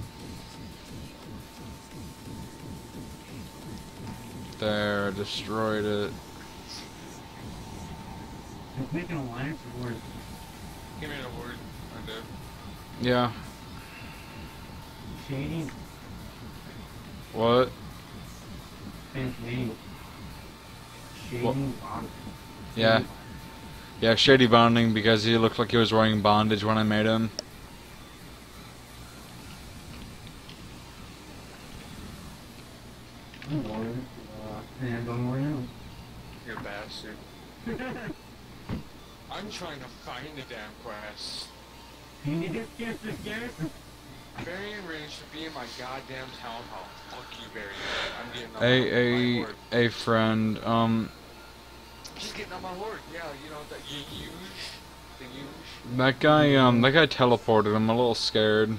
There, destroyed it. It's making an alliance reward. Give me an award. I do. Yeah. Shady What? and name. Shady What? bottom. Yeah. Yeah, shady bonding because he looked like he was wearing bondage when I made him. I'm bored. Uh, and don't worry now. You're a bastard. I'm trying to find the damn quest. You need to get this garrison. Varian Range should be in my goddamn town hall. Fuck you, Varian. I'm getting on my, A my a horde. a friend. Um, Just getting on my horde. Yeah, you know, that you use. The use. that guy. Um, that guy teleported. I'm a little scared.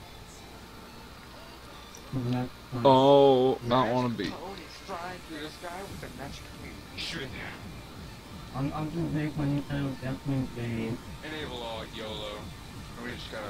That's fine. Oh, not want to be. Oh, he's flying through the sky with a magic wing. Shoot him down. I'm, I'm gonna make my new title Deathwing Bane. Enable all YOLO. And we just gotta.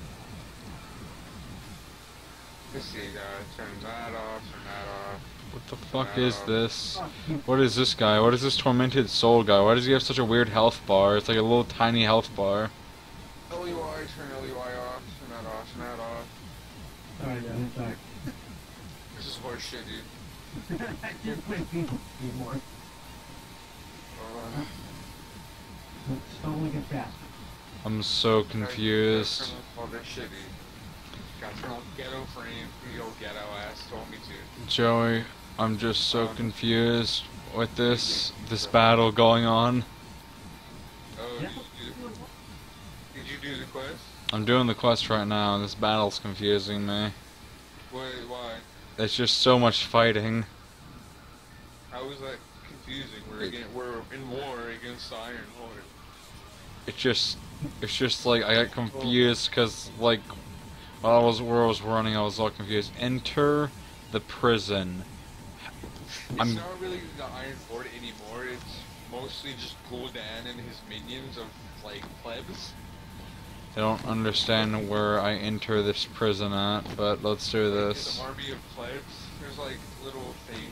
Let's see, guys. Turn that off, turn that off. What the fuck is this? What is this guy? What is this tormented soul guy? Why does he have such a weird health bar? It's like a little tiny health bar. L U I, turn L U I off, turn that off, turn that off. Sorry, Dan, sorry. This is horse shit, dude. I just played people anymore. Uh, Slowly get fast. I'm so Turn confused. off all this shit, dude. Gotta turn off ghetto frame. The old ghetto ass told me to. Joey, I'm just so confused with this this battle going on. Oh, Yeah. did you do, did you do the quest? I'm doing the quest right now, and this battle's confusing me. Wait, why? There's just so much fighting. How is that confusing? We're again, we're in war against the Iron Horde. It's just, it's just like I got confused because like While I was where I was running, I was all confused. Enter the prison. It's I'm- not really the Iron Fort anymore. It's mostly just Gul'dan and his minions of like plebs. I don't understand where I enter this prison at, but let's do Like, this. an army of plebs. There's like little things.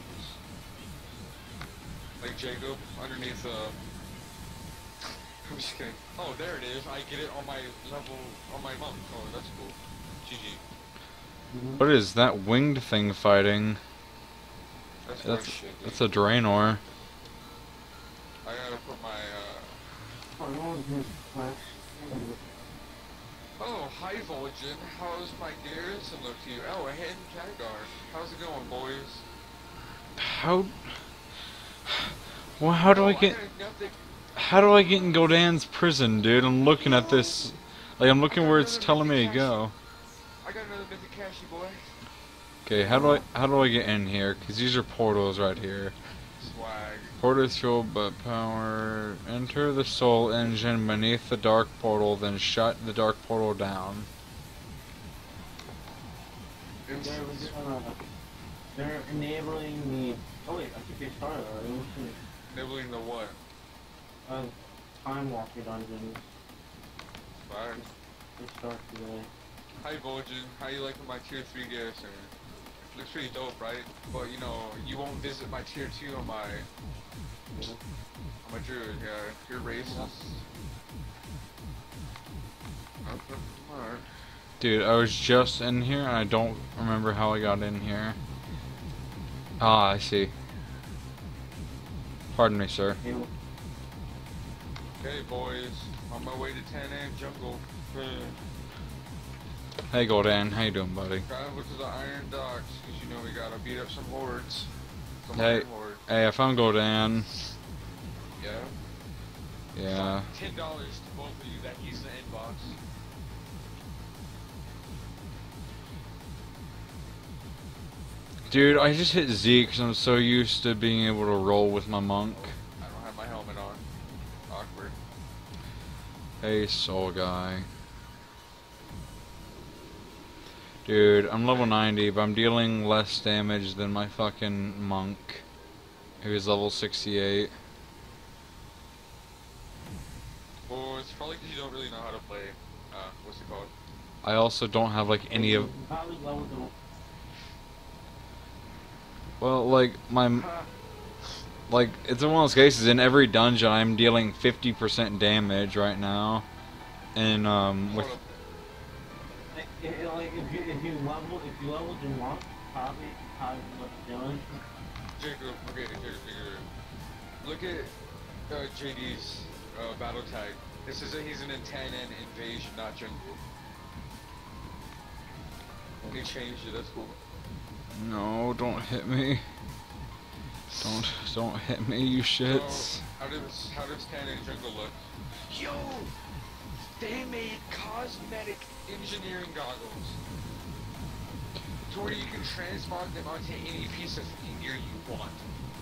Like Jacob underneath the. I'm just kidding. Oh, there it is. I get it on my level on my monk. Oh, that's cool. G G. What is that winged thing fighting? That's That's that's, shit. that's a Draenor. I gotta put my. uh... Oh, no one's gonna flash. Oh, hi Vol'jin. How's my garrison look to you? Oh, ahead in Khadgar. How's it going, boys? How? Well, how do oh, I get? got nothing. How do I get in Gul'dan's prison, dude? I'm looking at this. Like I'm looking where it's telling me to go. I got another mythic cashy, boy. Okay, how do I how do I get in here? Cause these are portals right here. Swag. Portals fueled by power. Enter the soul engine beneath the dark portal, then shut the dark portal down. They're, uh, they're enabling the. Oh wait, I think they started already. Let's see. Nibbling the what? Uh, time walker dungeons. Swag. They start today. Hi Vol'jin. How you liking my tier three garrison? Looks pretty dope, right? But you know, you won't visit my tier two on my on my druid. Yeah, you're racist. Okay, alright. Dude, I was just in here and I don't remember how I got in here. Ah, I see. Pardon me, sir. Hey, Okay, boys. On my way to ten A M jungle. Hey, Gul'dan, how you doing, buddy? Gotta look to the Iron Docks, cause you know we gotta beat up some hordes. Some Hey. Iron hordes. Hey, I found Gul'dan. Yeah. Yeah. Ten dollars to both of you that he's in the inbox. Dude, I just hit Z because I'm so used to being able to roll with my monk. I don't have my helmet on. Awkward. Hey, soul guy. Dude, I'm level ninety, but I'm dealing less damage than my fucking monk, who's level sixty-eight. Well, it's probably because you don't really know how to play. Uh, what's it called? I also don't have like any of. Probably level to. Well, like my, like it's one of those cases. In every dungeon, I'm dealing fifty percent damage right now, and um with. Hold up. Like, it- like if you if you level if you leveled in one, probably probably what you're doing. Jacob, okay, here, here. Look at uh, J D's uh, battle tag. This is a, he's an ten and invasion, not jungle. He changed it. That's cool. No, don't hit me. Don't don't hit me, you shits. So, how does how does ten and jungle look? Yo, they made cosmetic engineering goggles to where you can transmog them onto any piece of fucking gear you want.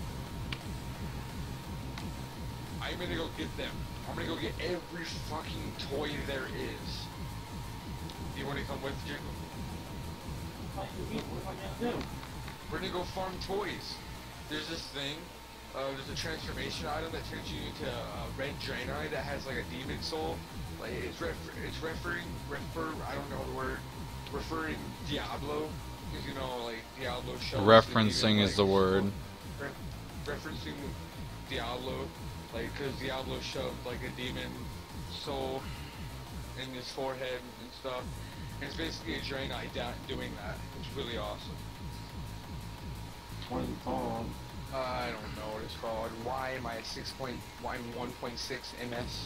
I'm gonna go get them. I'm gonna go get every fucking toy there is. You wanna come with, Jacob? What you mean? What am I gonna do? We're gonna go farm toys. There's this thing. Uh, there's a transformation item that turns you into a red Draenei that has like a demon soul. Like it's ref it's referring refer I don't know the word referring Diablo because you know like Diablo shows Referencing the demon, is the like, word. Re referencing Diablo, like because Diablo shoved like a demon soul in his forehead and stuff. And it's basically a Draenei da doing that. It's really awesome. What is it called? Uh, I don't know what it's called. Why am I at six point? Why am one point six M S?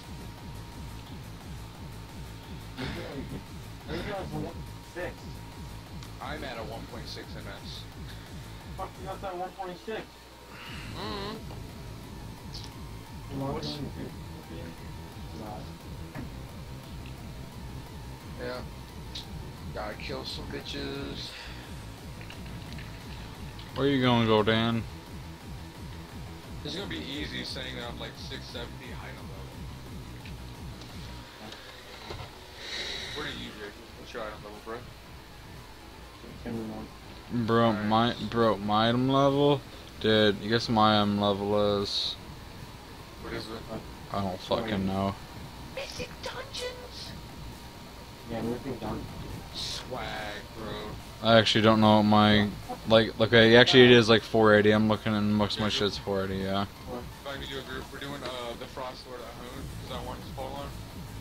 Maybe I was one six. I'm at a one point six M S. Fuck, you got that one point six. Mm-hmm. What's... Yeah. Gotta kill some bitches. Where you gonna go, Dan? It's gonna be easy saying that I'm like six seventy item level. What are you, Jake? What's your item level, bro? anymore. Bro, Alright. my bro, my item level, dude. You guess my item level is? What is it? I don't fucking know. Mythic Dungeons! Yeah, Mythic Dungeons. Swag, bro. I actually don't know what my like. Okay, actually it is like four eighty. I'm looking and most of my shit's four eighty. Yeah. If I can do a group, we're doing uh, the Frost Lord at home, because I want his pole on.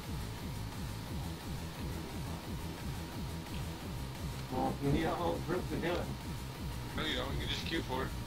Well, you need a whole group to do it. No, you don't. You can just queue for it.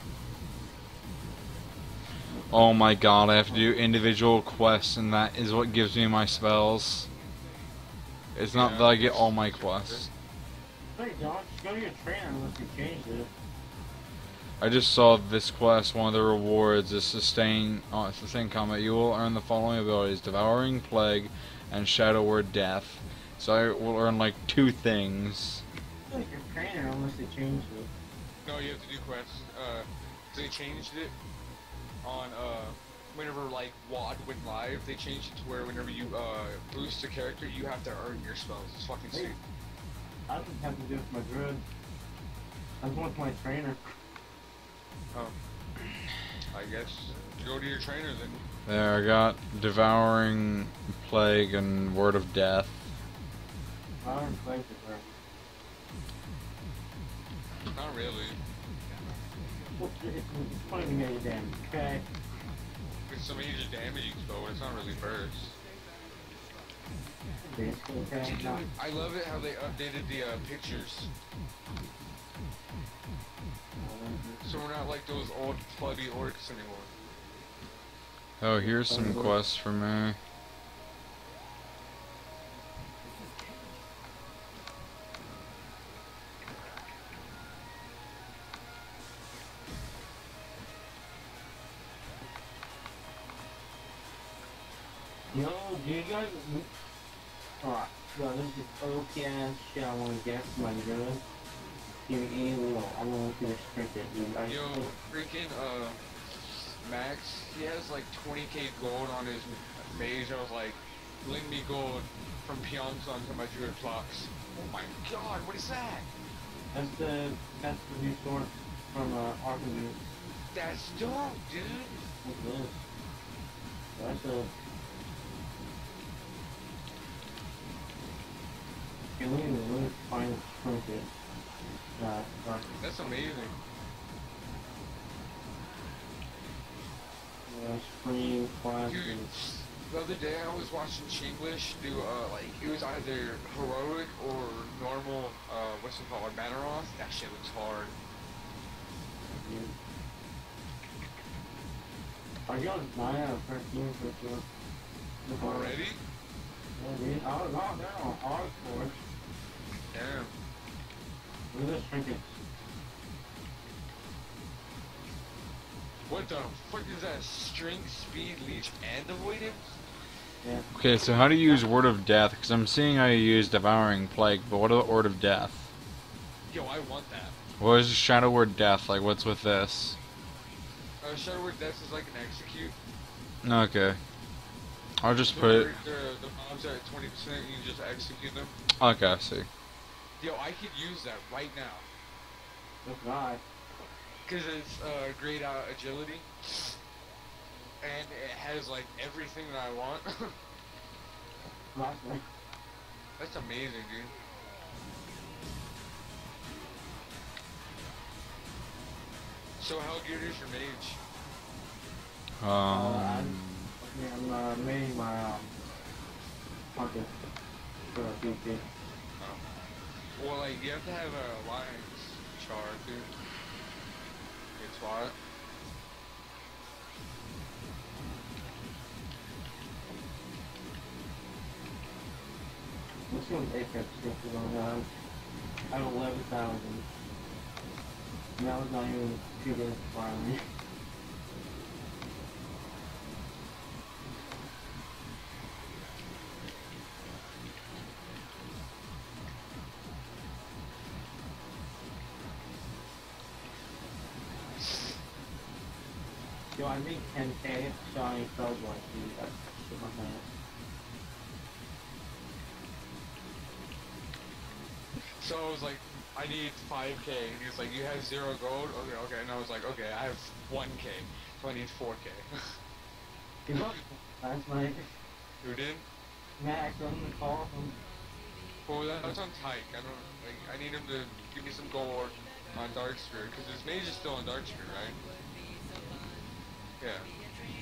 Oh my god, I have to do individual quests, and that is what gives me my spells. It's not Yeah, that I get it's- all my quests. Wait, don't just go to your trainer unless you changed it. I just saw this quest. One of the rewards is sustain. Oh, it's sustain combat. You will earn the following abilities: Devouring Plague and Shadow Word Death. So I will earn like two things. Like your trainer unless they changed it. No, you have to do quests. Uh, they changed it on, uh, whenever, like, WoD went live, they changed it to where whenever you, uh, boost a character, you have to earn your spells. It's fucking sweet. I just have to do it for my druid. I just want my trainer. Um, I guess go to your trainer then. There, I got Devouring Plague and Word of Death. I don't play for her. Not really. Well, it's, it's twenty million damage, okay? It's some major damage spell, but it's not really burst. Basically, okay? No. I love it how they updated the uh, pictures. So we're not like those old bloody orcs anymore. Oh, here's some quests for me. Yo, do you guys... Alright, so this is O P S shit I want to get for my druid. Give me any little, I want to restrict it, dude. I, Yo, freaking uh, Max, he has like twenty K gold on his mage. I was like, lend me gold from Pyeongchang to my druid flocks. Oh my god, what is that? That's the, that's the new sword from uh, Arkham. That's dope, dude. What's this? That's a... Okay, let me, let me find the trinket. Uh, sorry. That's amazing. Uh, spring, class, Dude, and... the other day I was watching Chinglish do, uh, like, it was either heroic or normal, uh, what's it called, Manaroth. That shit looks hard. Yeah. I got nine out of thirteen for sure. Already? Yeah, dude. I was out there on hard course. Damn. Look at this trinket. What the fuck is that? Strength, speed, leech, and avoidance? Yeah. Okay, so how do you use Word of Death? Because I'm seeing how you use Devouring Plague, but what about Word of Death? Yo, I want that. What is Shadow Word Death? Like, what's with this? Uh, Shadow Word Death is like an execute. Okay. I'll just So put it... The, the mobs are at twenty percent, you can just execute them. Okay, I see. Yo, I could use that right now. This guy. Because it's uh, great uh, agility. And it has like everything that I want. Last one. That's amazing, dude. So how good is your mage? Um... Yeah, I'm uh, making my, um... pocket. For a B P. Oh. Well, like, you have to have a alliance char, dude. Good spot. This one's Apex is on uh, I have eleven thousand. And that was not even two days before me. Yo, I made ten K, so I felt like dude, that's shit my hand. So I was like, I need five K. And he was like, you have zero gold? Okay, okay. And I was like, okay, I have one K. So I need four K. He booked last night. Who did? Max, I'm gonna call him. Well, that, that's on Tyke. I don't, like, I need him to give me some gold on Darksphere. Because his mage is still on Darksphere, right? Yeah.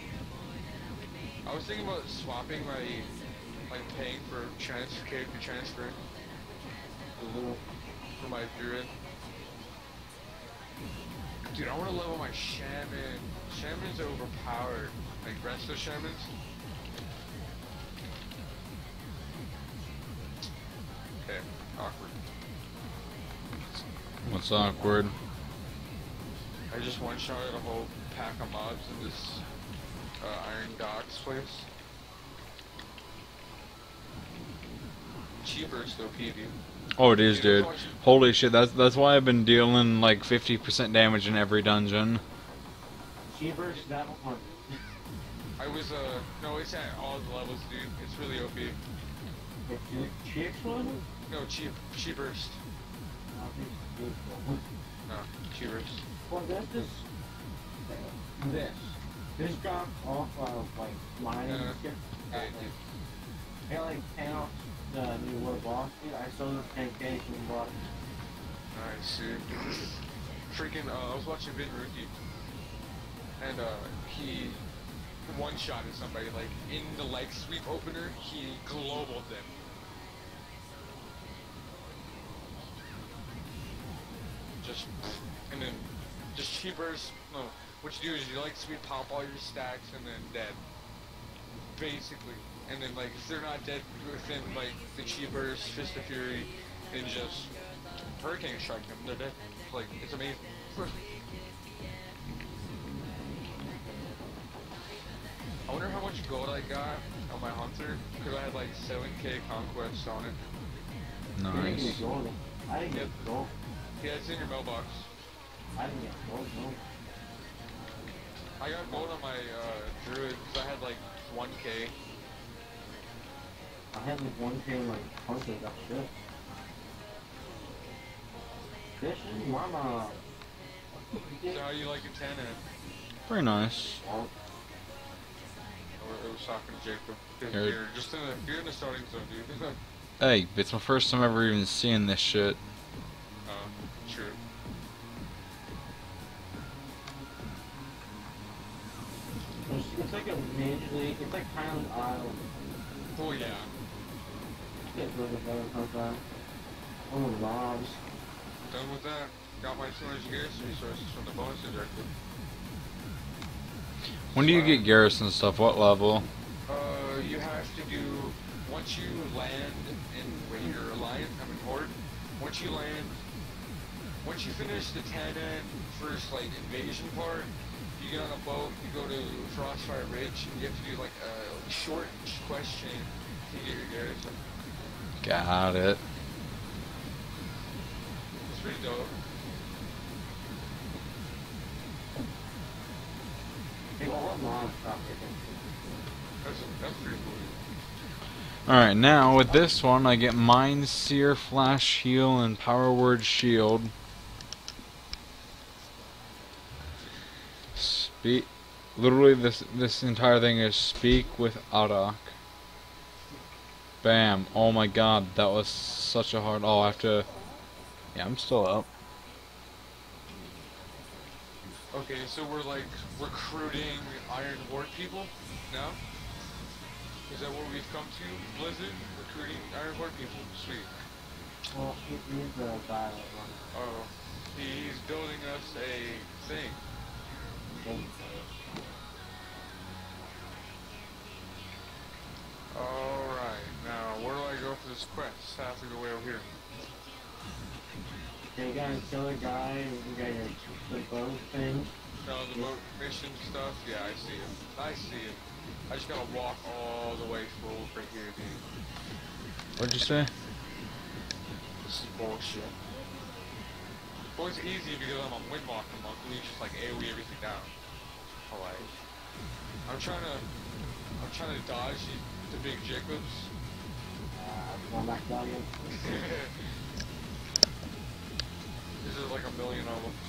I was thinking about swapping my, like, paying for transfer, character transfer. For my druid. Dude, I want to level my shaman. Shaman's overpowered. Like resto shamans. Okay, awkward. What's awkward? I just one-shotted a whole pack of mobs in this uh, Iron Docks place. Cheaper, still P V. Oh, it is, dude. Holy shit, that's that's why I've been dealing like fifty percent damage in every dungeon. Cheapers, that one. I was, uh, no, it's at all the levels, dude. It's really O P. The Cheeks one? No, cheap, cheapers. I think it's Cheeks one. No, cheapers. Well, that's just this. This dropped off of like mine and Yeah. shit. Yeah, Like, it like ten off the new World Boss. Dude, I sold it ten K from bought. Nice, dude. Freaking, uh, I was watching Vin Rookie, and, uh, he one-shotted somebody, like, in the leg sweep opener, he globaled them. Just, and then, just cheapers, no, what you do is you, like, sweep pop all your stacks and then dead. Basically. And then, like, if they're not dead within, like, the cheapers, Fist of Fury, and just Hurricane Strike them, they're dead. Like, it's amazing. I wonder how much gold I got on my Hunter, because I had, like, seven K Conquest on it. I didn't Nice. get gold. I didn't Yep. get gold. Yeah, it's in your mailbox. I didn't get gold, no. I got gold on my, uh, Druid, because I had, like, one K. I had like one K like hunter got shit. This is mama. So how you like a ten and Very nice. Well, I was talking to Jacob. 'Cause You're- You're just in the, you're in the starting zone, dude. Hey, it's my first time ever even seeing this shit. uh, true. It's, it's like a major league. It's like Highland Isle. Oh yeah. Get rid of better sometimes. Oh, mobs. Done with that. Got my two hundred Garrison resources from the bonus objective. When do you get garrison stuff? What level? Uh, you have to do, once you land in, wait, your alliance, I mean horde, once you land, once you finish the ten N first, like, invasion part, you get on a boat, you go to Frostfire Ridge, and you have to do, like, a short quest chain to get your garrison. Got it. It's pretty dope. Hey, well, what mobs stop it? That's, that's pretty cool. Alright, now with this one, I get Mind Seer, Flash Heal, and Power Word Shield. Speak. Literally, this this entire thing is Speak with Arak. Bam. Oh my god, that was such a hard. Oh, I have to. Yeah, I'm still up. Okay, so we're like recruiting Iron Ward people now? Is that what we've come to, Blizzard? Recruiting Iron Ward people? Sweet. Well, it is the battle one. Oh, he's building us a thing. Alright, now where do I go for this quest? I have to go way over here. Okay, you gotta kill a guy, you got your the bow thing. No, the boat mission stuff, yeah, I see it. I see it. I just gotta walk all the way full right here, dude. What'd you say? This is bullshit. Well, it's easy because I'm a Windwalker monk, and you just like AoE everything down. Alright. I'm trying to, I'm trying to dodge the, the big Jacobs. Uh, going back down again. million of them.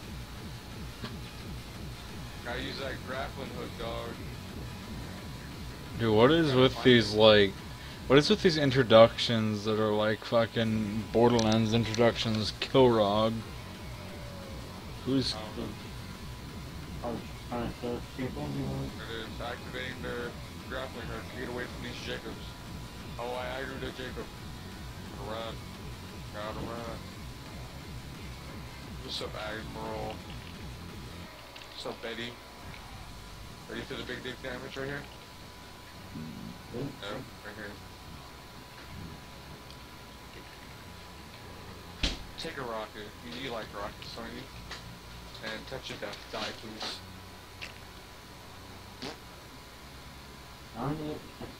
Gotta use that grappling hook, dog. Dude, what is with these, like, what is with these introductions that are like fucking Borderlands introductions? Kilrog. Who's... I was trying to search people. You know? It is activating the grappling hook to get away from these Jacobs. Oh, I aggroed a Jacob. Run. Gotta run. What's up, Admiral? What's up, Betty? Ready for the big dick damage right here? No, right here. Take a rocket. You need like rockets, don't you? And touch it down. Die, please. I need.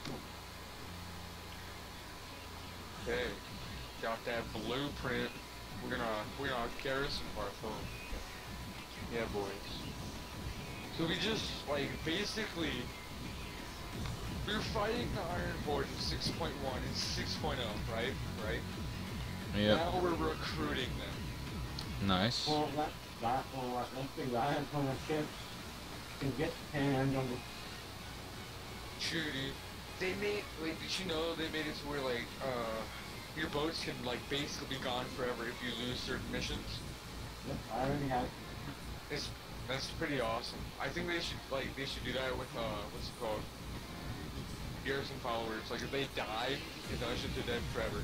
Okay. Got that blueprint. We're gonna we're gonna garrison Bartholomew. Yeah, boys. So we just like basically we're fighting the Iron Forge in six point one and six point oh, right? Right? Yep. Now we're recruiting them. Nice. Well, that, that, well, I think I had from the ships can get hand on the. True, dude. They made like did you know they made it to where like uh your boats can like basically be gone forever if you lose certain missions? Yep, I already have. It's that's pretty awesome. I think they should like they should do that with uh what's it called? Garrison followers. Like if they die, in dungeons they're dead forever.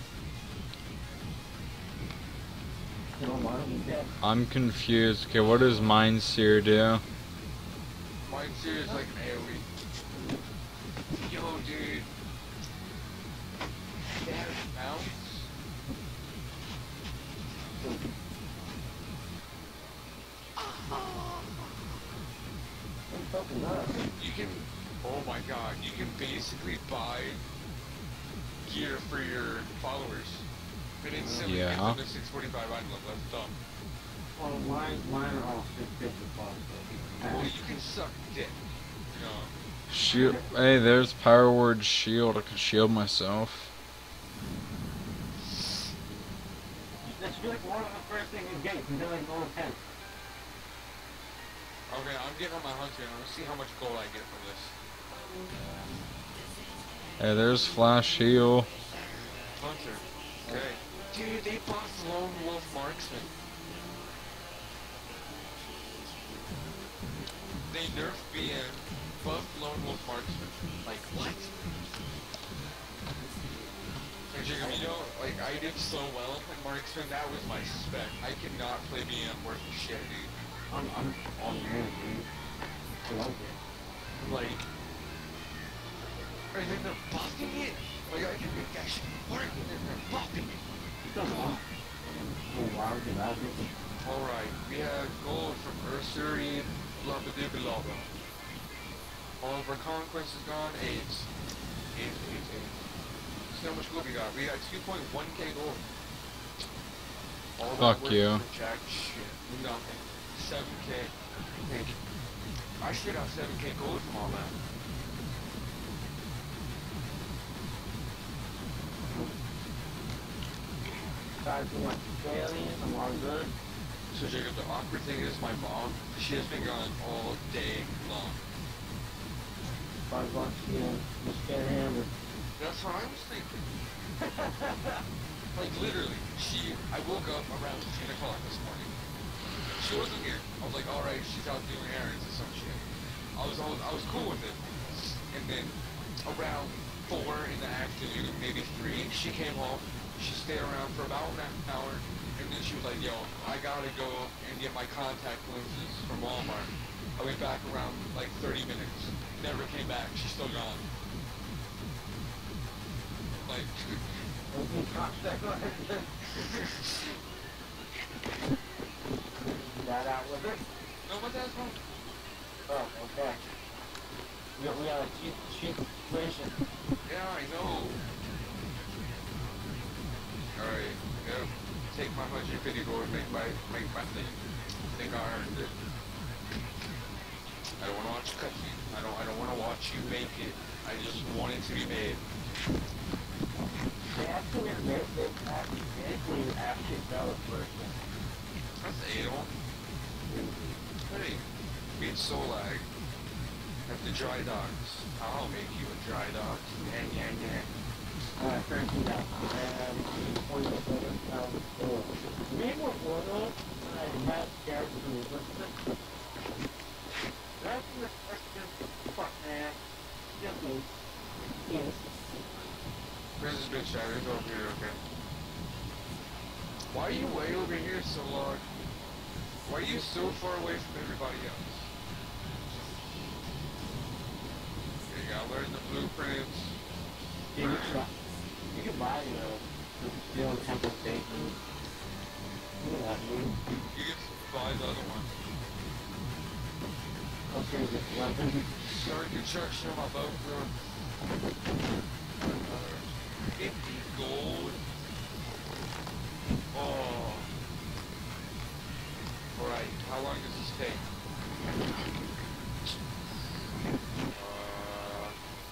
You know, why don't we get? I'm confused. Okay, what does Mindseer do? Mine too is like an AoE. Yo, dude. They have mounts. I'm fucking nuts. You can, oh my god, you can basically buy gear for your followers. And instantly Yeah. give them the six forty-five item level. That's dumb. Well, mine, mine are all six fifty-five. Well, you can suck dick. You know. Shield. Hey, there's Power Word Shield. I can shield myself. That's like one of the first things you get. You know, like no ten. Okay, I'm getting on my hunter and let's see how much gold I get from this. Hey, there's Flash Heal. Hunter. Okay. Dude, they buffed Lone Wolf Marksman. They nerfed B M, buffed Lone Wolf Marksman. Like, what? And Jacob, you know, like, I did so well in Marksman, that was my spec. I cannot play B M worth a shit, dude. I'm, I'm, oh man, dude. I like it. Like, and then they're buffing it. Like, I can make that shit work, and then they're buffing it. Come on. Oh, wow, did I do it? Alright, we have gold from Ursuri, Blubba-dibba-lobba. All of our conquest is gone. AIDS. AIDS, AIDS, AIDS. See how much gold we got. We got two point one K gold. All that Fuck work you. for jack shit. Nothing. seven K. Thank you. I should have seven K gold from all that. Guys, you want aliens? I'm all good. So Jacob, the awkward thing is my mom, she has been gone all day long. Five bucks, you know, just get hammered. That's what I was thinking. Like literally, she, I woke up around ten o'clock this morning. She wasn't here. I was like, alright, she's out doing errands or some shit. I was, I was, I was cool with it. And then around four in the afternoon, maybe three, she came home. She stayed around for about an hour, and then she was like, yo, I gotta go and get my contact lenses from Walmart. I went back around like thirty minutes. Never came back. She's still gone. Like, Okay, contact lenses. That out with it? no, what that's wrong? Oh, okay. We got, we got a cheap, cheap situation. Yeah, I know. Alright, yep. Take my one hundred fifty gold and make my, make my thing. I think I earned it. I don't want to watch cutscene. I don't, I don't want to watch you make it. I just want it to be made. They actually, they, they actually, they actually actually sell it first. That's anal. Hey, beat Solag at the dry docks. I'll make you a dry dock. Yeah, yeah, yeah. Alright, first you got um, forty-seven thousand gold. Maybe more photo, I have characters in the list. That's the question. Fuck, man. Just me. Yes. Where's this bitch at? It's over here, okay. Why are you way over here so long? Why are you so far away from everybody else? You gotta learn the blueprints. You can try. You can buy, you know, the steel temple station. You know what I mean? You can buy the other one. Okay, this weapon. Start construction on my boat, bro. fifty gold. Oh. Alright, how long does this take? Uh,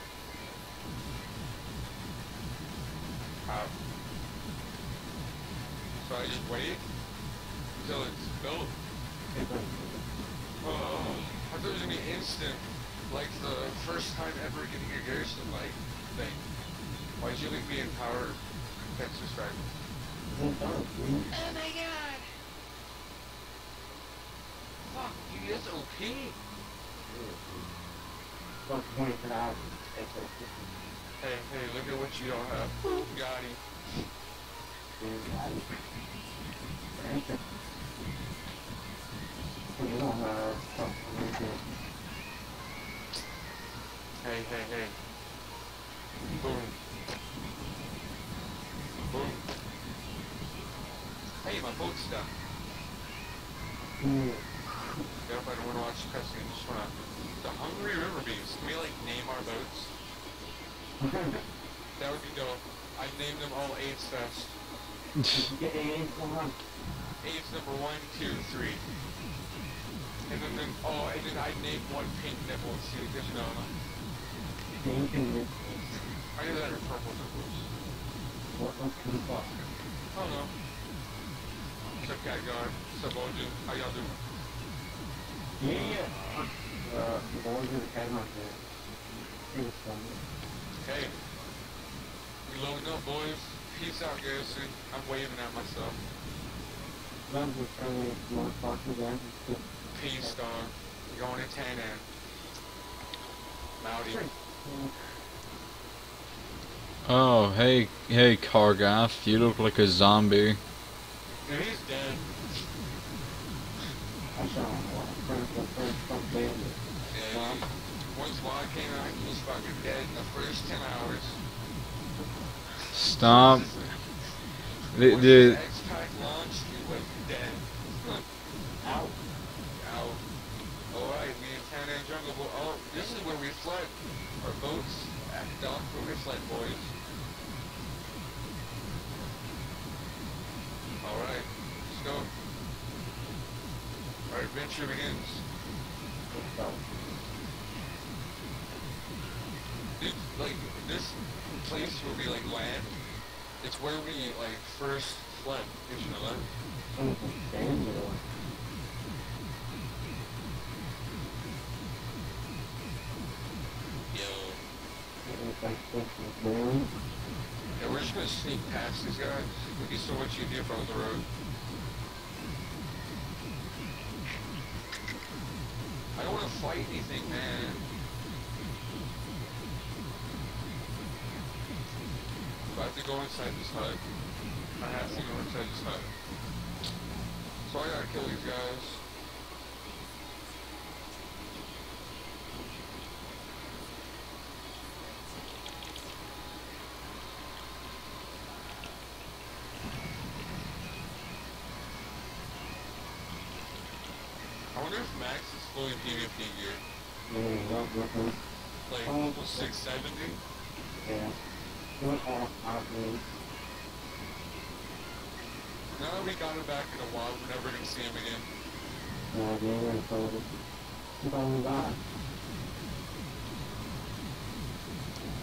how? So I just wait until it's built? Oh, I thought it was gonna be instant, like the first time ever getting a garrison like thing. Why'd you leave me in power? Can't subscribe. Oh my god! Fuck, dude, that's O P! Fuck, twenty for hours. Hey, hey, look at what you don't have. Got him. Hey, hey, hey. Boom. Boom. Hey, my boat's done. Mm. Yeah, if I don't want to watch the cutscene, just wanna... The Hungry River Beast. Can we, like, name our boats? That would be dope. I'd name them all AIDS Fest. Get AIDS, come on. AIDS number one, two, three. And then, then oh, and then I'd name one pink nipple too, because you know, Pink and this. I know that are purple nipples. What was the fuck? I don't know. What's up, Cat Guard? What's up, Oju? How y'all doing? Yeah. Uh, the boys in the camera there. It was fun. Hey. We loading up, boys. Peace out, Garrison. I'm waving at myself. Guns were friendly, motherfucker, then. Peace, dog. We're going to ten N. Mowdy. Oh, hey, hey, Kargath, you look like a zombie. Yeah, he's dead. I saw him. Friends with friends, fuck bandit. Yeah, he, once Wad came out, he was fucking dead in the first ten hours. Stop. The, Once the, X-Pack launched, he was dead. Ow. Ow. Alright, we in ten N jungle. Bo oh, this is where we fled. Our boats at dock where we fled, boys. Alright, let's go. Our adventure begins. Dude, like, this place will be like land. It's where we, like, first fled. Did you know that? Something bandit. Yo. Man. Yeah, we're just gonna sneak past these guys. It'd be so much easier if I was the road. I don't want to fight anything, man. But I have to go inside this hut. I have to go inside this hut. So I gotta kill these guys. I wonder if Max is fully PvP gear. Yeah, love weapons. Like, Oh. six seventy? Yeah. What off out me. Now that we got him back in a while, we're never gonna see him again. Yeah, they were told it. Keep on God.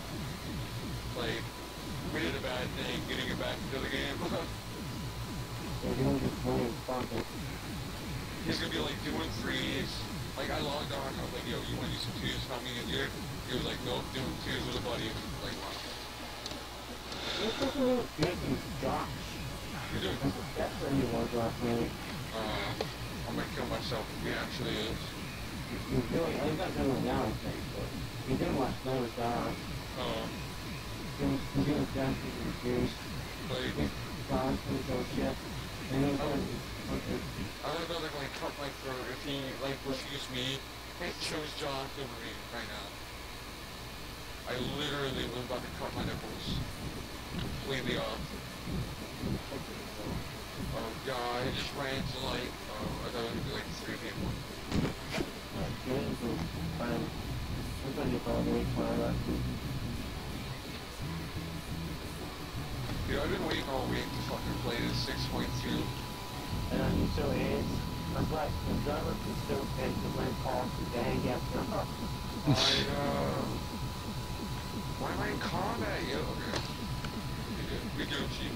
Like, we did a bad thing getting it back into the game. If you don't just go and fuck it. He's gonna be like doing threes. Like I logged on, I was like, yo, you wanna do some twos? Help me in here. He was like, nope, doing twos with a buddy. Like, wow. This doesn't look good in Josh. You're doing. That's where he was last night. Uh, I might kill myself if he actually is. He's doing, he's not doing it now, I think, but he's doing last night with Josh. Uh, He's he's doing Josh with twos. like, Josh with those shit. And he's going to fucking. I don't know, they're going to cut my throat if he, like, refused me. He chose John over me right now. I literally was about to cut my nipples. Completely off. Oh god, I just ran to like, oh, I thought it was gonna be like three people. Dude, I've been waiting all week to fucking play this six point two. And I'm so is, I'm like, the driver can still take the red call today after. I, uh... Why am I in combat? Yo, okay. We good. We good, Chief.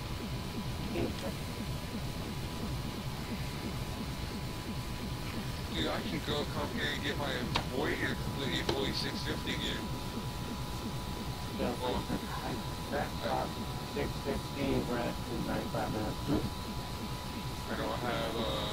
Dude, I can go come here and get my Warrior completely fully six fifty again. Yeah, Oh, that's about six sixteen, Brett, in ninety-five minutes. I don't have, uh...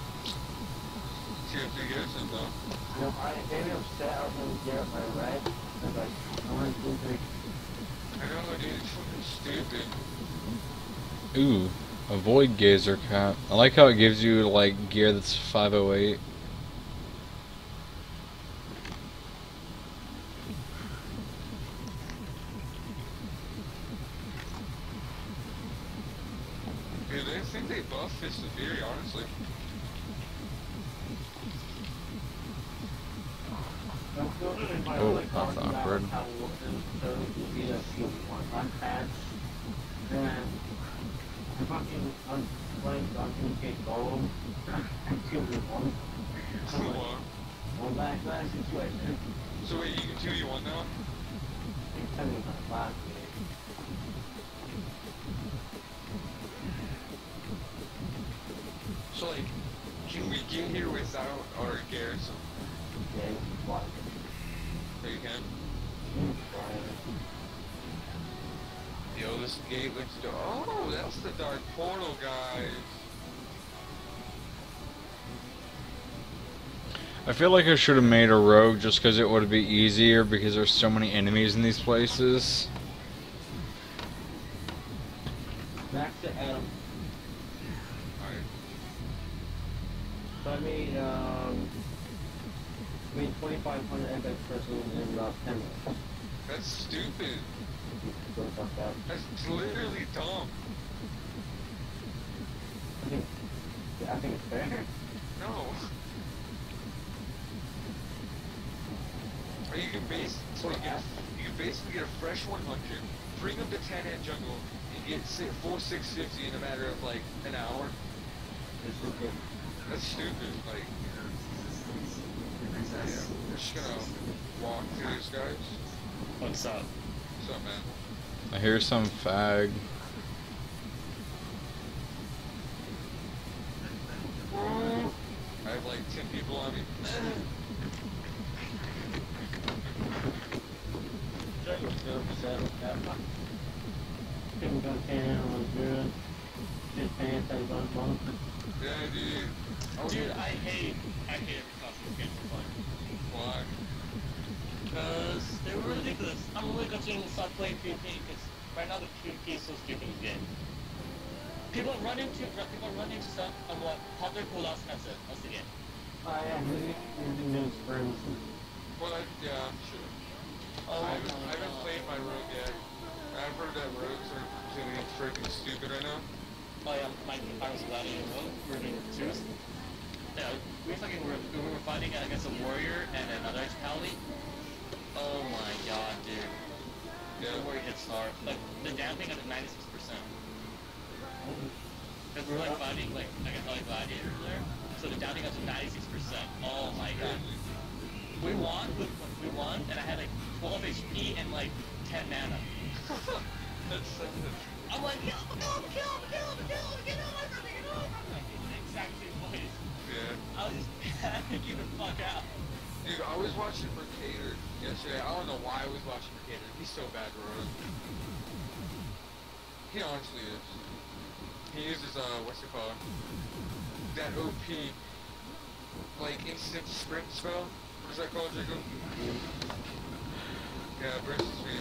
tier three Garrison, though. No, I maybe upset I was gonna get my red. I was like, I want to do three. I know, dude, it's fucking stupid. Ooh, a Void Gazer cap. I like how it gives you, like, gear that's five oh eight. Dude, I think they buffed Fist of Fury, honestly. Oh, that's awkward. Then I fucking unplayed Dungeon Gate Gold. I killed him one. What? One back last situation. So wait, you can two v one now? It's telling me my last game. So like, can we get here without our Garrison? Yeah, what? So you can? Yo, this gate looks do- oh, that's the Dark Portal, guys. I feel like I should have made a rogue just because it would be easier because there's so many enemies in these places. Back to Adam. Alright. So I made, um, I made twenty-five hundred F X person in about ten minutes. That's stupid. So fuck that. That's literally dumb. I think, I think it's fair. No. Or you can basically get a, you can basically get a fresh one hundred, bring them to ten at jungle, and get si full six fifty in a matter of like an hour. It's ridiculous. That's stupid. Like, yeah, we're just gonna walk through this, guys. What's up? What's up, man? I hear some fag. I have like ten people on me. Couldn't go down, was good. Just pants, I was on. Yeah, dude. Oh, Dude, I hate, I hate every costume game for fun. Why? Because they were ridiculous. I'm really considering to start playing PvP because right now the PvP is so stupid in this game. People run into, people run into stuff on what, pop their cooldowns and that's it. That's the game. I am using those friends. Well, I, yeah, sure. Oh I haven't, my I haven't God. played my rogue yet. I've heard that rogues are completely freaking stupid right now. Oh yeah, my I was gladiator mode. We're doing twos. Yeah, we fucking were, we were fighting against a warrior and another pally. Oh my god, dude. Yeah. The warrior hits hard. Like the damping at the ninety-six percent. Because we were like fighting like against other gladiators there. So the damping got to ninety-six percent. Oh my god. We won, we, we won, and I had like twelve H P and like ten mana. That's so good. I'm like, kill him, kill him, kill him, kill him, kill him, get over me, get over me. In the exact same place. Yeah. I was just panicking the fuck out. Dude, I was watching Mercator yesterday. I don't know why I was watching Mercator. He's so bad, bro. He honestly is. He uses, uh, what's it called? That O P, like, instant sprint spell. What is that called, Jacob? Yeah, versus me.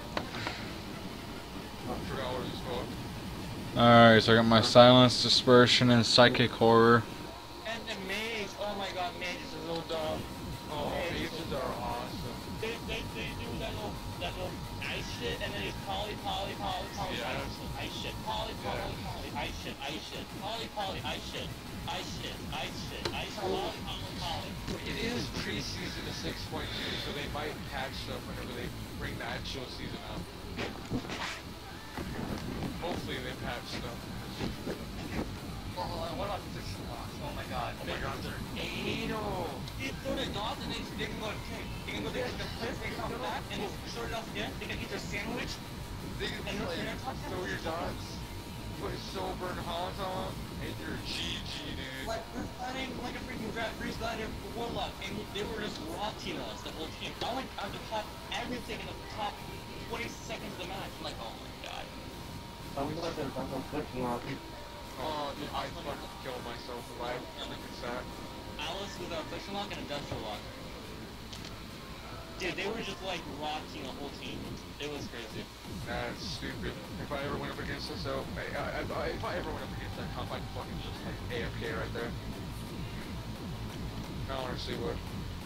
I forgot what it was called. Alright, so I got my Silence, Dispersion, and Psychic Horror. And the mage, oh my god, mage is a little dumb. Oh, mages are awesome. They, they, they do that little, that little ice shit, and then it's poly, poly, poly, poly, Yeah. ice shit, poly, poly, poly, ice shit, ice shit, poly, poly, ice shit, ice shit, ice shit, ice, poly, poly, poly. It is preseason to six point two, so they might patch stuff whenever they bring the actual season out. Hopefully they patch stuff. Oh, what about six blocks? Oh my god. Oh my god, they're anal. They throw the dogs and they, they can go and kick. They can go there to the place, they come back, and they short it off again. They can eat their sandwich. They can And be like, they're touching throw your dots, put sober and Hans on, and you're G G, dude. Like, we're fighting like a freaking grab freeze glider for Warlock, and they were just rotting us, the whole team. I went on to top everything in the top twenty seconds of the match. I'm like, oh my god. I'm glad there's some clicking on. Oh, dude, I fucking killed myself if I ever did that. Alice with our friction lock and industrial lock. Dude, they were just like rocking the whole team. It was crazy. That's stupid. If I ever went up against this, so I, I, I, if I ever went up against that comp, I'd fucking just like A F K right there. I honestly would.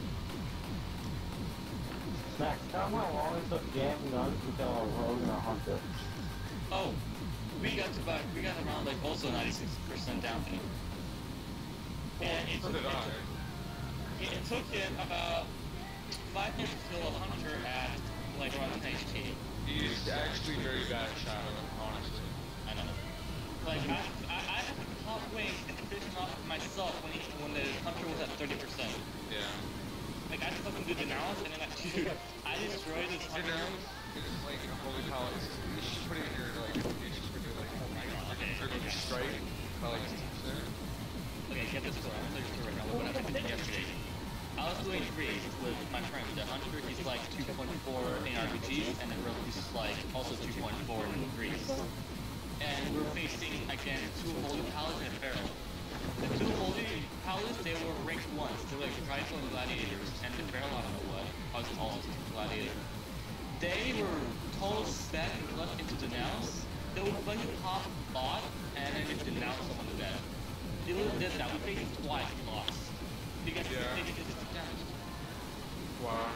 Max, tell me how long it took Jam Guns to kill a rogue and a hunter. Oh, we got to about, we got around like also ninety-six percent down here. And it So took, did it, I. took, it, it took him about five minutes to kill a hunter at like around ten H P. He's actually very bad at Shadow, honestly. I know. Like I, I, I had to top wing and finish him off myself when he, when the hunter was at thirty percent. Yeah. Like I just fucking do denounce and then I, dude, I destroyed this hunter. Denounce is like a holy power. It's, you should put it in your like, you just put it like, oh my god. Okay, Or like okay. strike, by like ten percent. Okay, get this story. I'm gonna tell you a story right now. What happened yesterday? I was doing freeze with my friend. The hunter, he's like two point four in R P Gs, and the rogue is like also two point four in freeze. And we're facing against two holy paladins and a feral. The two holy paladins, they were ranked ones. They were like trifle and gladiators, and the feral, I don't know what. I was also gladiator. They were total spec and left into denounce. They would fucking pop bot and then just denounce someone to death. They literally did that. We faced it twice, we lost. Because Yeah. they did this damage. Wow.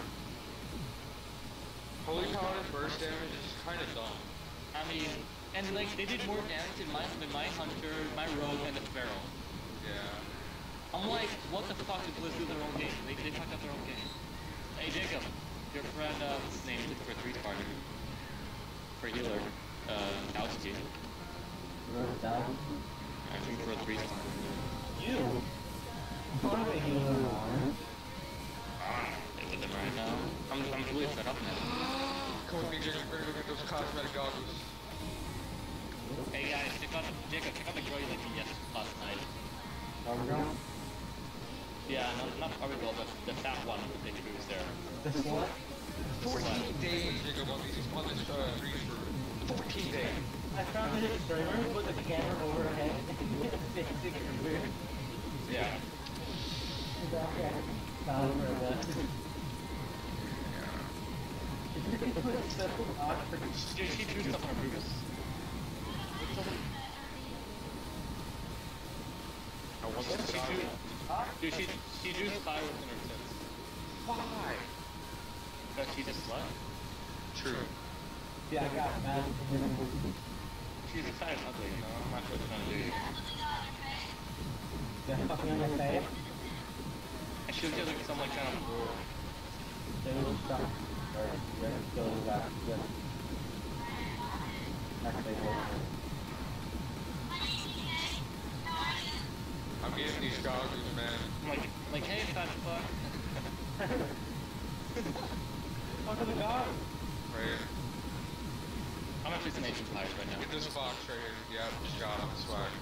Holy Paladin burst damage is kind of dumb. I mean, and like they did more damage than my than my hunter, my rogue, and the feral. Yeah. I'm like, what the fuck did Blizz do their own game? They they fucked up their own game. Hey Jacob, your friend, uh, what's his name? Looking for a three party for healer, uh, altitude. I'm looking for a three star. You? What are we healing on? Stay with them right now. I'm I'm really set up now. Come with me, Jacob. We're gonna go get those cosmetic goggles. Hey guys, check out Jacob, check out the girl you liked yes last night. Overgrown? Yeah, no, not probably girl, but the fat one with the big boobs there. This one? fourteen days, Jacob, on these on this uh, freeze for fourteen days. I found it in streamer, put the camera over her head, and get the stick in her beard. Yeah. Found her that. Dude, she drew stuff on her boobs. I wasn't She sorry. drew, dude, she, she drew spirals in her tits. Why? Because she's a slut. True. Yeah, I got mad. She's excited and ugly, you know? I'm not sure what trying to do. Yeah, fucking on my face. And she was just like someone trying to roar. They will stop. Or, yeah, go back. Yeah. Actually, I'm getting these goggles, man. I'm like, like, hey, fat fuck. fuck the dog. Right? I'm I'm actually an Asian pirate right now. Get this box right here. Yeah, just got him. Swag.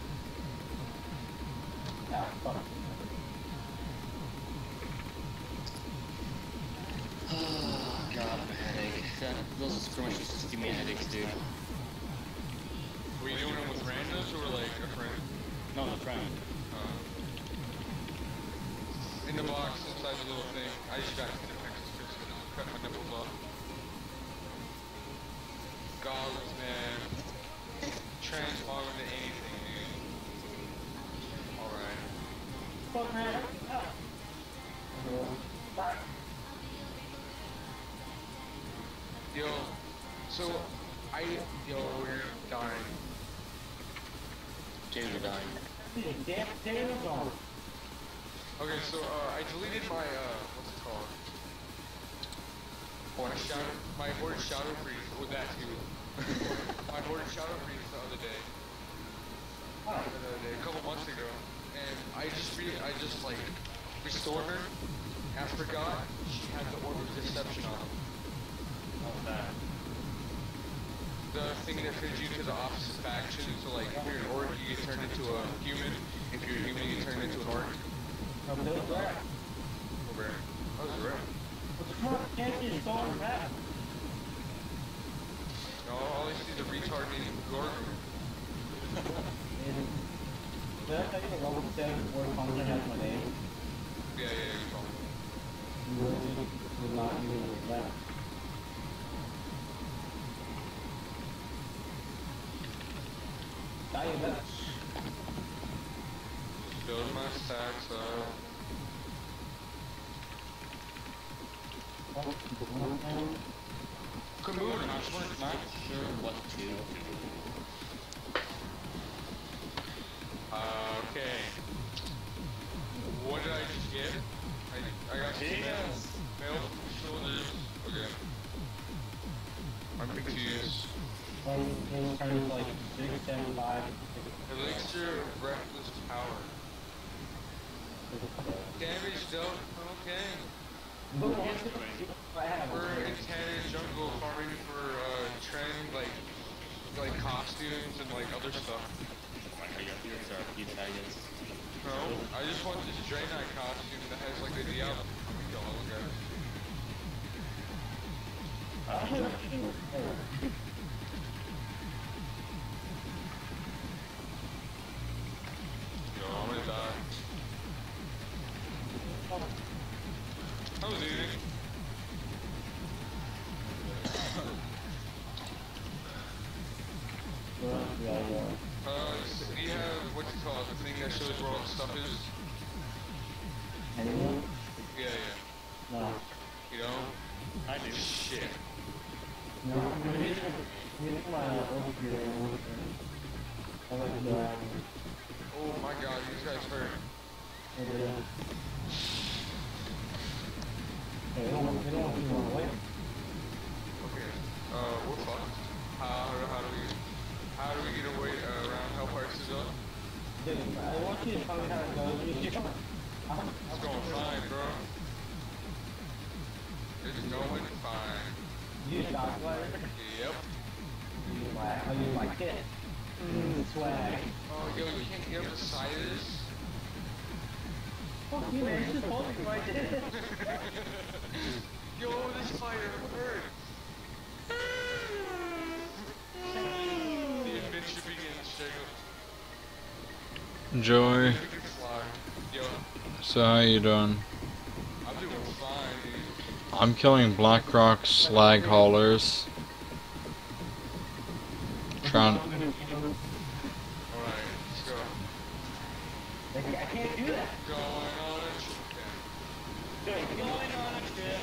Yeah, fuck. Oh god, I have a headache. That, those skirmishes just give me headaches, dude. Were you doing it with randos or like a friend? No, no, friend. Uh, in the box, inside the little thing, I just got to the Texas fix it. Cut my nipples off. Goggles, man. Transform into anything, dude. Alright. Fuck, man. Yo, so, I, yo, we're dying. James are dying. Damn, damn, gone. Okay, so, uh, I deleted my, uh, what's it called? My shadow, my horde shadow freeze, with that too. My horde shadow freeze the other day. The other day, a couple months ago. And I just re I just like, restored her, and I forgot she had the orb of deception on. What's that? The thing that turns you to the opposite faction, so like, if you're an orc, you get turned into a human. If you're a human, you get turned into an orc. I'm doing that. Oh, rare. That was rare. What the fuck? Can't you so fast? No, all I see is a retard named Gorgon. Did I tell you the level seven word function has my name? Yeah, yeah, yeah, you told me. You really would not use that. Die in that. Build my stacks up. Good move, I'm nice one. not sure what to do. Uh, okay. What did I just get? I, I got some Yes. mail shoulders. Okay. I'm confused. Well, it turns like six, seven, five, Elixir of Reckless Power. Damage dealt. Okay. We're in Tanner Jungle farming for uh, trend, like, like costumes and like other stuff. Here's our few targets. No, I just want this Draenei costume that has like the Diablo. Yo, look at it. Yo, I'm gonna die. I was eating. Uh, do you have, what's it called, the thing that shows where all the stuff is? Anyone? Yeah, yeah. No. You don't? I do. Shit. No, you need my overview. I like that. Oh my god, these guys hurt. Hey, they don't, they don't want to run away. Okay. Uh, we're fucked. How, how do we, how do we get away uh, around how parts is up? Dude, I want you to tell me how it goes. You come on. It's going fine, bro. It's going fine. You shot player? Yep. You like, oh, you like it? Mmm, swag. Oh, yo, you can't get up the side of this? Fuck you, man. It's just holding right there. Yo, this fire hurt. The adventure begins, Jacob. Joy, You can fly. Yo, so how you doing? I'm doing fine, dude. I'm killing Blackrock slag haulers. Trying. Alright, let's go. I can't do that. Going on a trip. Going on a trip.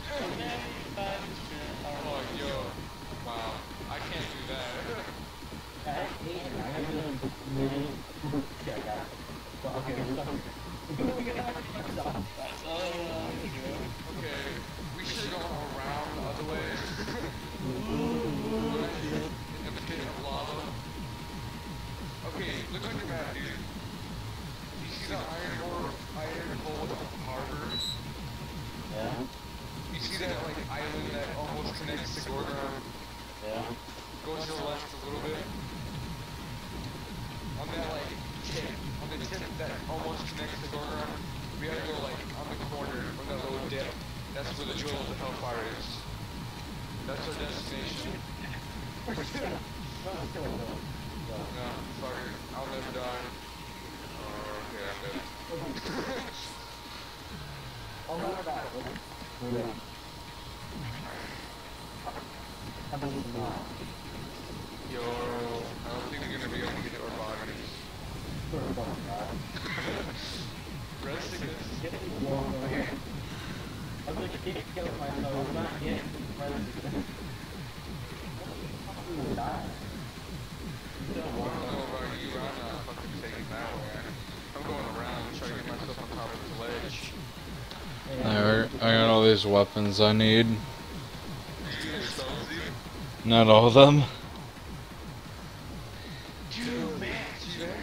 Oh, yo. Wow. I can't do that. I hate it. I have to maybe. Yeah, I got it. Well, okay, we're done. Okay, we should have gone around the other way. In the pit of lava. Okay, look on your map, dude. You see the iron ore, iron ore harbor? Yeah. You see that like island that almost connects to Gorgon? Yeah. Go to the left a little bit. On that like tip, on the tip that almost connects the going around, we gotta go like on the corner from that little dip. That's where the Jewel of the Hellfire is. That's our destination. No, fucker, I'll never die. Oh, okay, I'm dead. I'll never die. Yo, I don't think we're gonna be able to get to our bodies. Rest in this. I'm gonna keep killing myself. I'm not getting present. Die. I don't know about you, I'm not fucking taking that way. I'm going around trying to get myself on top of the ledge. There, I got all these weapons I need. You guys don't see? Not all of them. Dude, man, see there?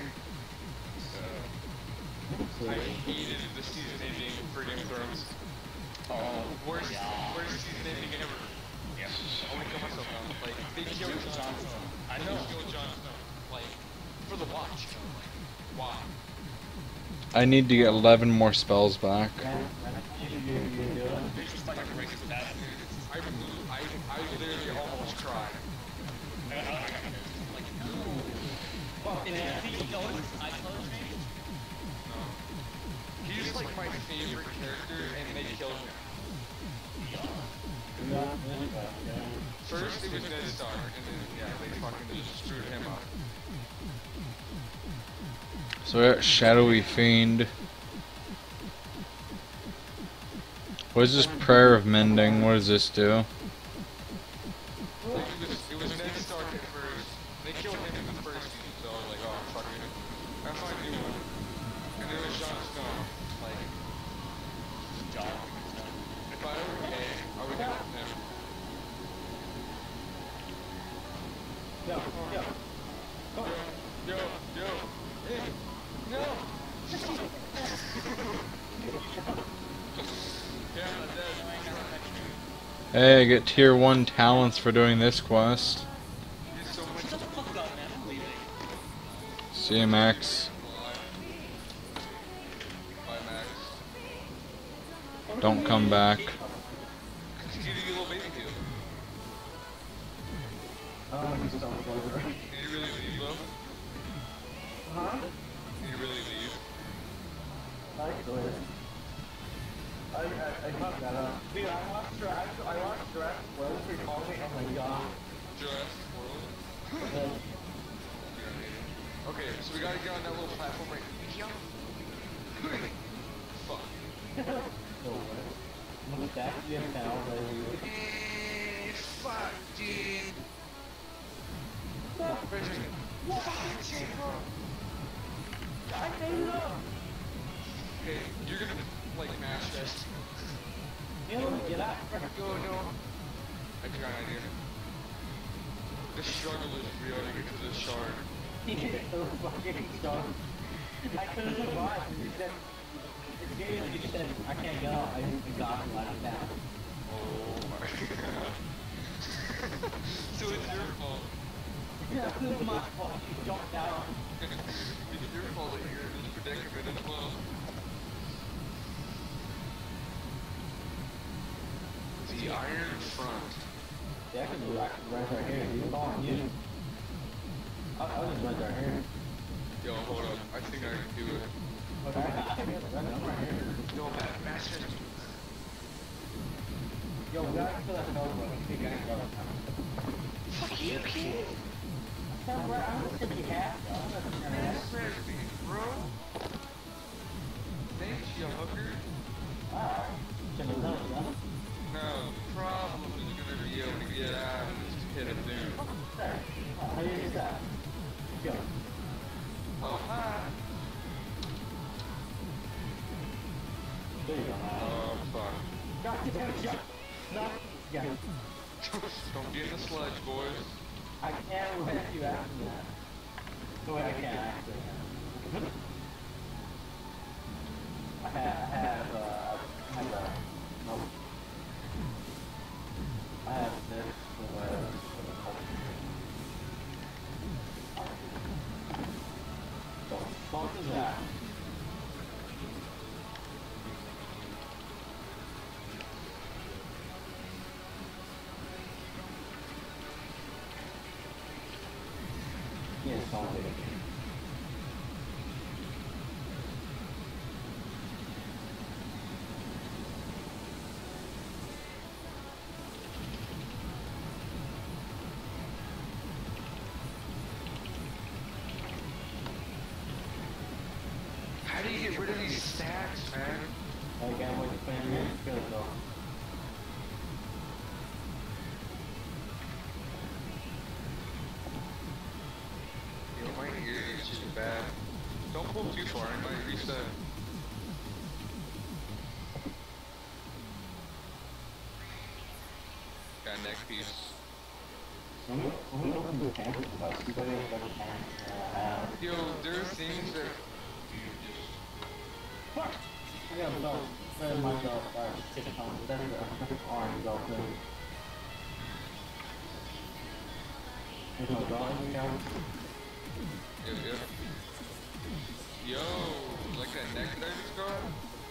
Uh, I hated the season ending for Game of Thrones. Oh, worst, worst season ending ever. Yeah, I want to kill myself now. Like, they killed Jon Snow. I know. They killed Jon Snow. Like, for the watch. Like, why? I need to get eleven more spells back. I, I, I literally almost cried. He's like my favorite character, and they killed him. First it was Ned Stark, and then yeah, they fucking just screwed him up. So we got Shadowy Fiend. What is this Prayer of Mending? What does this do? Like, it was, it was Ned Stark at first. They killed him in the first season, so I was like, oh, fuck it. I'm fine doing it. And then it was Jon Snow. Like, Jon. If I were gay, I would go with him. Yo, yo. Yo, yo, yo. Hey, no! Yeah, I'm dead. Hey, I get tier one talents for doing this quest. He's so much. Shut the fuck up, man. I'm leaving. See you, Max. Bye, Max. Don't come back. He's gonna get a little baby deal. Oh, he's so clever. Did you really leave, though? Huh? Did you really leave? I could. I, I, I fucked that up. Dude, I watched Jurassic, I watched Jurassic World recall me, oh my god. Jurassic World? Then, Okay, so we gotta get on that little platform right here. Fuck. so what? Look at that, you have found that Eh, fuck, dude. Fuck, Jacob. I made it up! Okay, you're gonna, like, mash this. You know, get out. Go, no. I got an idea. The struggle is real to get to this shard. He's so fucking strong. I couldn't survive. He said, he said, I can't get out. I just got him like that. Oh my god. So it's your fault. Yeah, this is my fault. He jumped out. It's your fault that you're in this predicament as well. The Iron Front. Yeah, I can do I can run right here. He's on you. I, I'll just run right here. Yo, hold up. I think I can do it. Okay, I can run right here. Yo, Matt, Master. Yo, we gotta kill that notebook. I think I can go. Fuck you, kid. I don't think he has. That's me, bro. Thanks, you hooker. Wow. Shouldn't have done it, huh? No, the problem is gonna be able to get out of this pit of doom. There. How do you do that? Go. Oh, hi. There you go. Oh, fuck. God damn it, yeah. No. Yeah. Don't get in the sludge, boys. I can't let you after that. No, wait, I can't actually. I have, I have, uh, I have, uh, no. I have this, uh, Yeah, it's all good. How do you get rid of these stacks, man? Again, with the fan, you're good though. Yo, my ear is too bad. Don't pull too far, I might reach the... Got a neck piece. When we, when we open the camp, about somebody with better pants, uh, Yo, there are things that... fuck! I got a dog. Very much dog. Alright, take it home. That's the orange dog thing. There's no dog in the camp. Yo, yo. Yo, like that neck that I just got?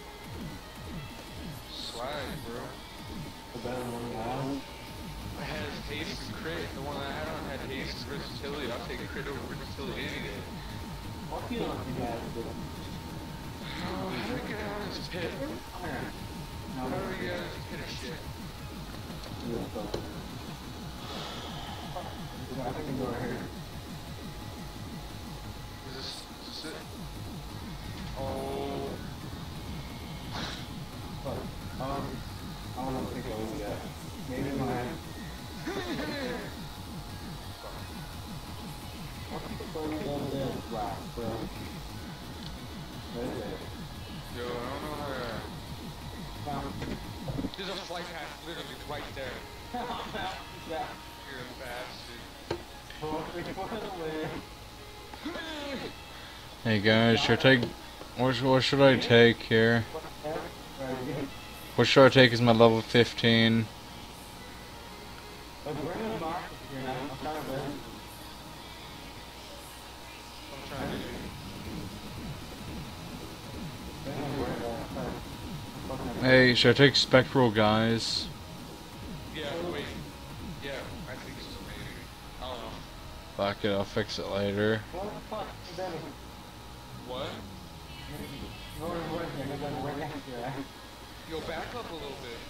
Swag, bro. The better one we have. I had haste and crit. The one I had on had haste and versatility. I'll take crit over versatility any day. What do you know you guys do? Oh, how do we get out of this pit? Iron. How do we get out of this pit of shit? Yeah, so. I think we go right here. Is this, is this it? Oh. Fuck. Um, I don't know what to go yet. Maybe my... What the fuck is over there? Wow, bro. What is it? Yo, I don't know how to... Found There's a flight path literally right there. yeah. You're a bastard. Oh, it's far away. Hey guys, should I take... What, sh- what should I take here? Right. What should I take as my level fifteen? But we're in the box here now. I'm trying to win. I'm trying to... Hey, should I take spectral guys? Yeah, wait. Yeah, I think so, maybe. I don't know. Fuck it, I'll fix it later. What the fuck? Benny? What? No one's working. They're gonna work next year. Yo, back up a little bit.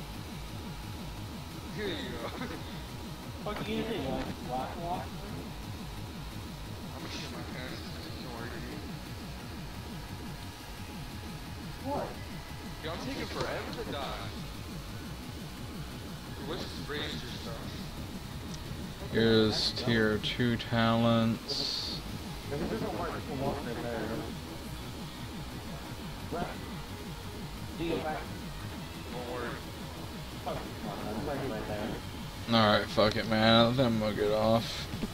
Here you go. Fuck you, you like walk, walk. I'm gonna shit my pants. Don't worry. What? Yo, I'm taking forever to die. What's this ranger stuff? Here's tier two talents. If it doesn't work, you can walk in there. Left. Do you back? Don't worry. Fuck. No, that's right there. Alright, fuck it, man. Let them mug it off.